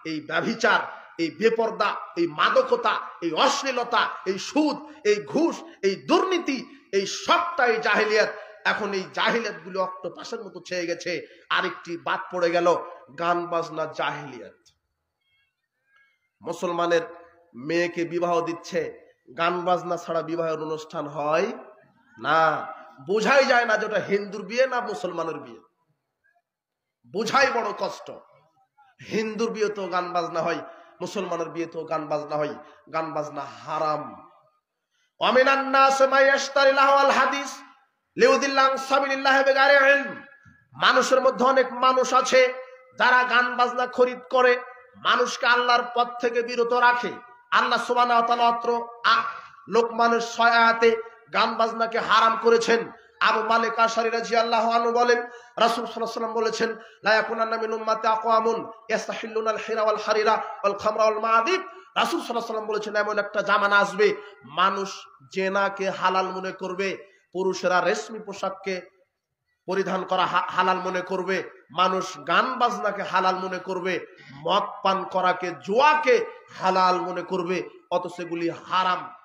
এই ব্যভিচার, এই বেপর্দা, এই মাদকতা, এই অশ্লীলতা, এই সুদ, এই ঘুষ, এই দুর্নীতি, এই সবটাই জাহিলিয়াত। এখন এই জাহিলিয়াত গুলো অক্টোপাসের মতো ছেয়ে গেছে। আরেকটি বাদ পড়ে গেল, গান বাজনা জাহিলিয়াত। মুসলমানের মেয়েকে বিবাহ দিচ্ছে, গান বাজনা ছাড়া বিবাহের অনুষ্ঠান হয় না। বোঝাই যায় না যে ওটা হিন্দুর বিয়ে না মুসলমানের বিয়ে, বোঝাই বড় কষ্ট। হিন্দুর বিয়ে তো গান বাজনা হয়, মুসলমানের বিয়ে তো গান বাজনা হয়। গান বাজনা হারাম। ওয়ামিনান নাস মান ইয়াশতারি লাহওয়াল হাদিস লিউদিল্লা আন সাবিলিল্লাহি বিগাইরি ইলম। মানুষের মধ্যে অনেক মানুষ আছে যারা গান বাজনা খরিদ করে মানুষকে আল্লাহর পথ থেকে বিরত রাখে। আল্লাহ সুবহানাহু ওয়া তাআলা লোকমানের 6 আয়াতে গান বাজনাকে হারাম করেছেন। আবু মালিক আশআরী রাদিয়াল্লাহু আনহু বলেন, রাসূল সাল্লাল্লাহু আলাইহি ওয়াসাল্লাম বলেছেন, লা ইয়াকুনান্না মিন উম্মতি আকওয়ামুন ইস্তাহিল্লুনাল হিরা ওয়াল হারিরা ওয়াল খামরা ওয়াল মাআদিব। রাসূল সাল্লাল্লাহু আলাইহি ওয়াসাল্লাম বলেছেন, এমন একটা জামানা আসবে মানুষ জেনাকে হালাল মনে করবে, পুরুষেরা রেশমি পোশাককে পরিধান করা হালাল মনে করবে, মানুষ গান বাজনাকে হালাল মনে করবে, মদ পান করাকে, জুয়াকে হালাল মনে করবে, অথচ এগুলি হারাম।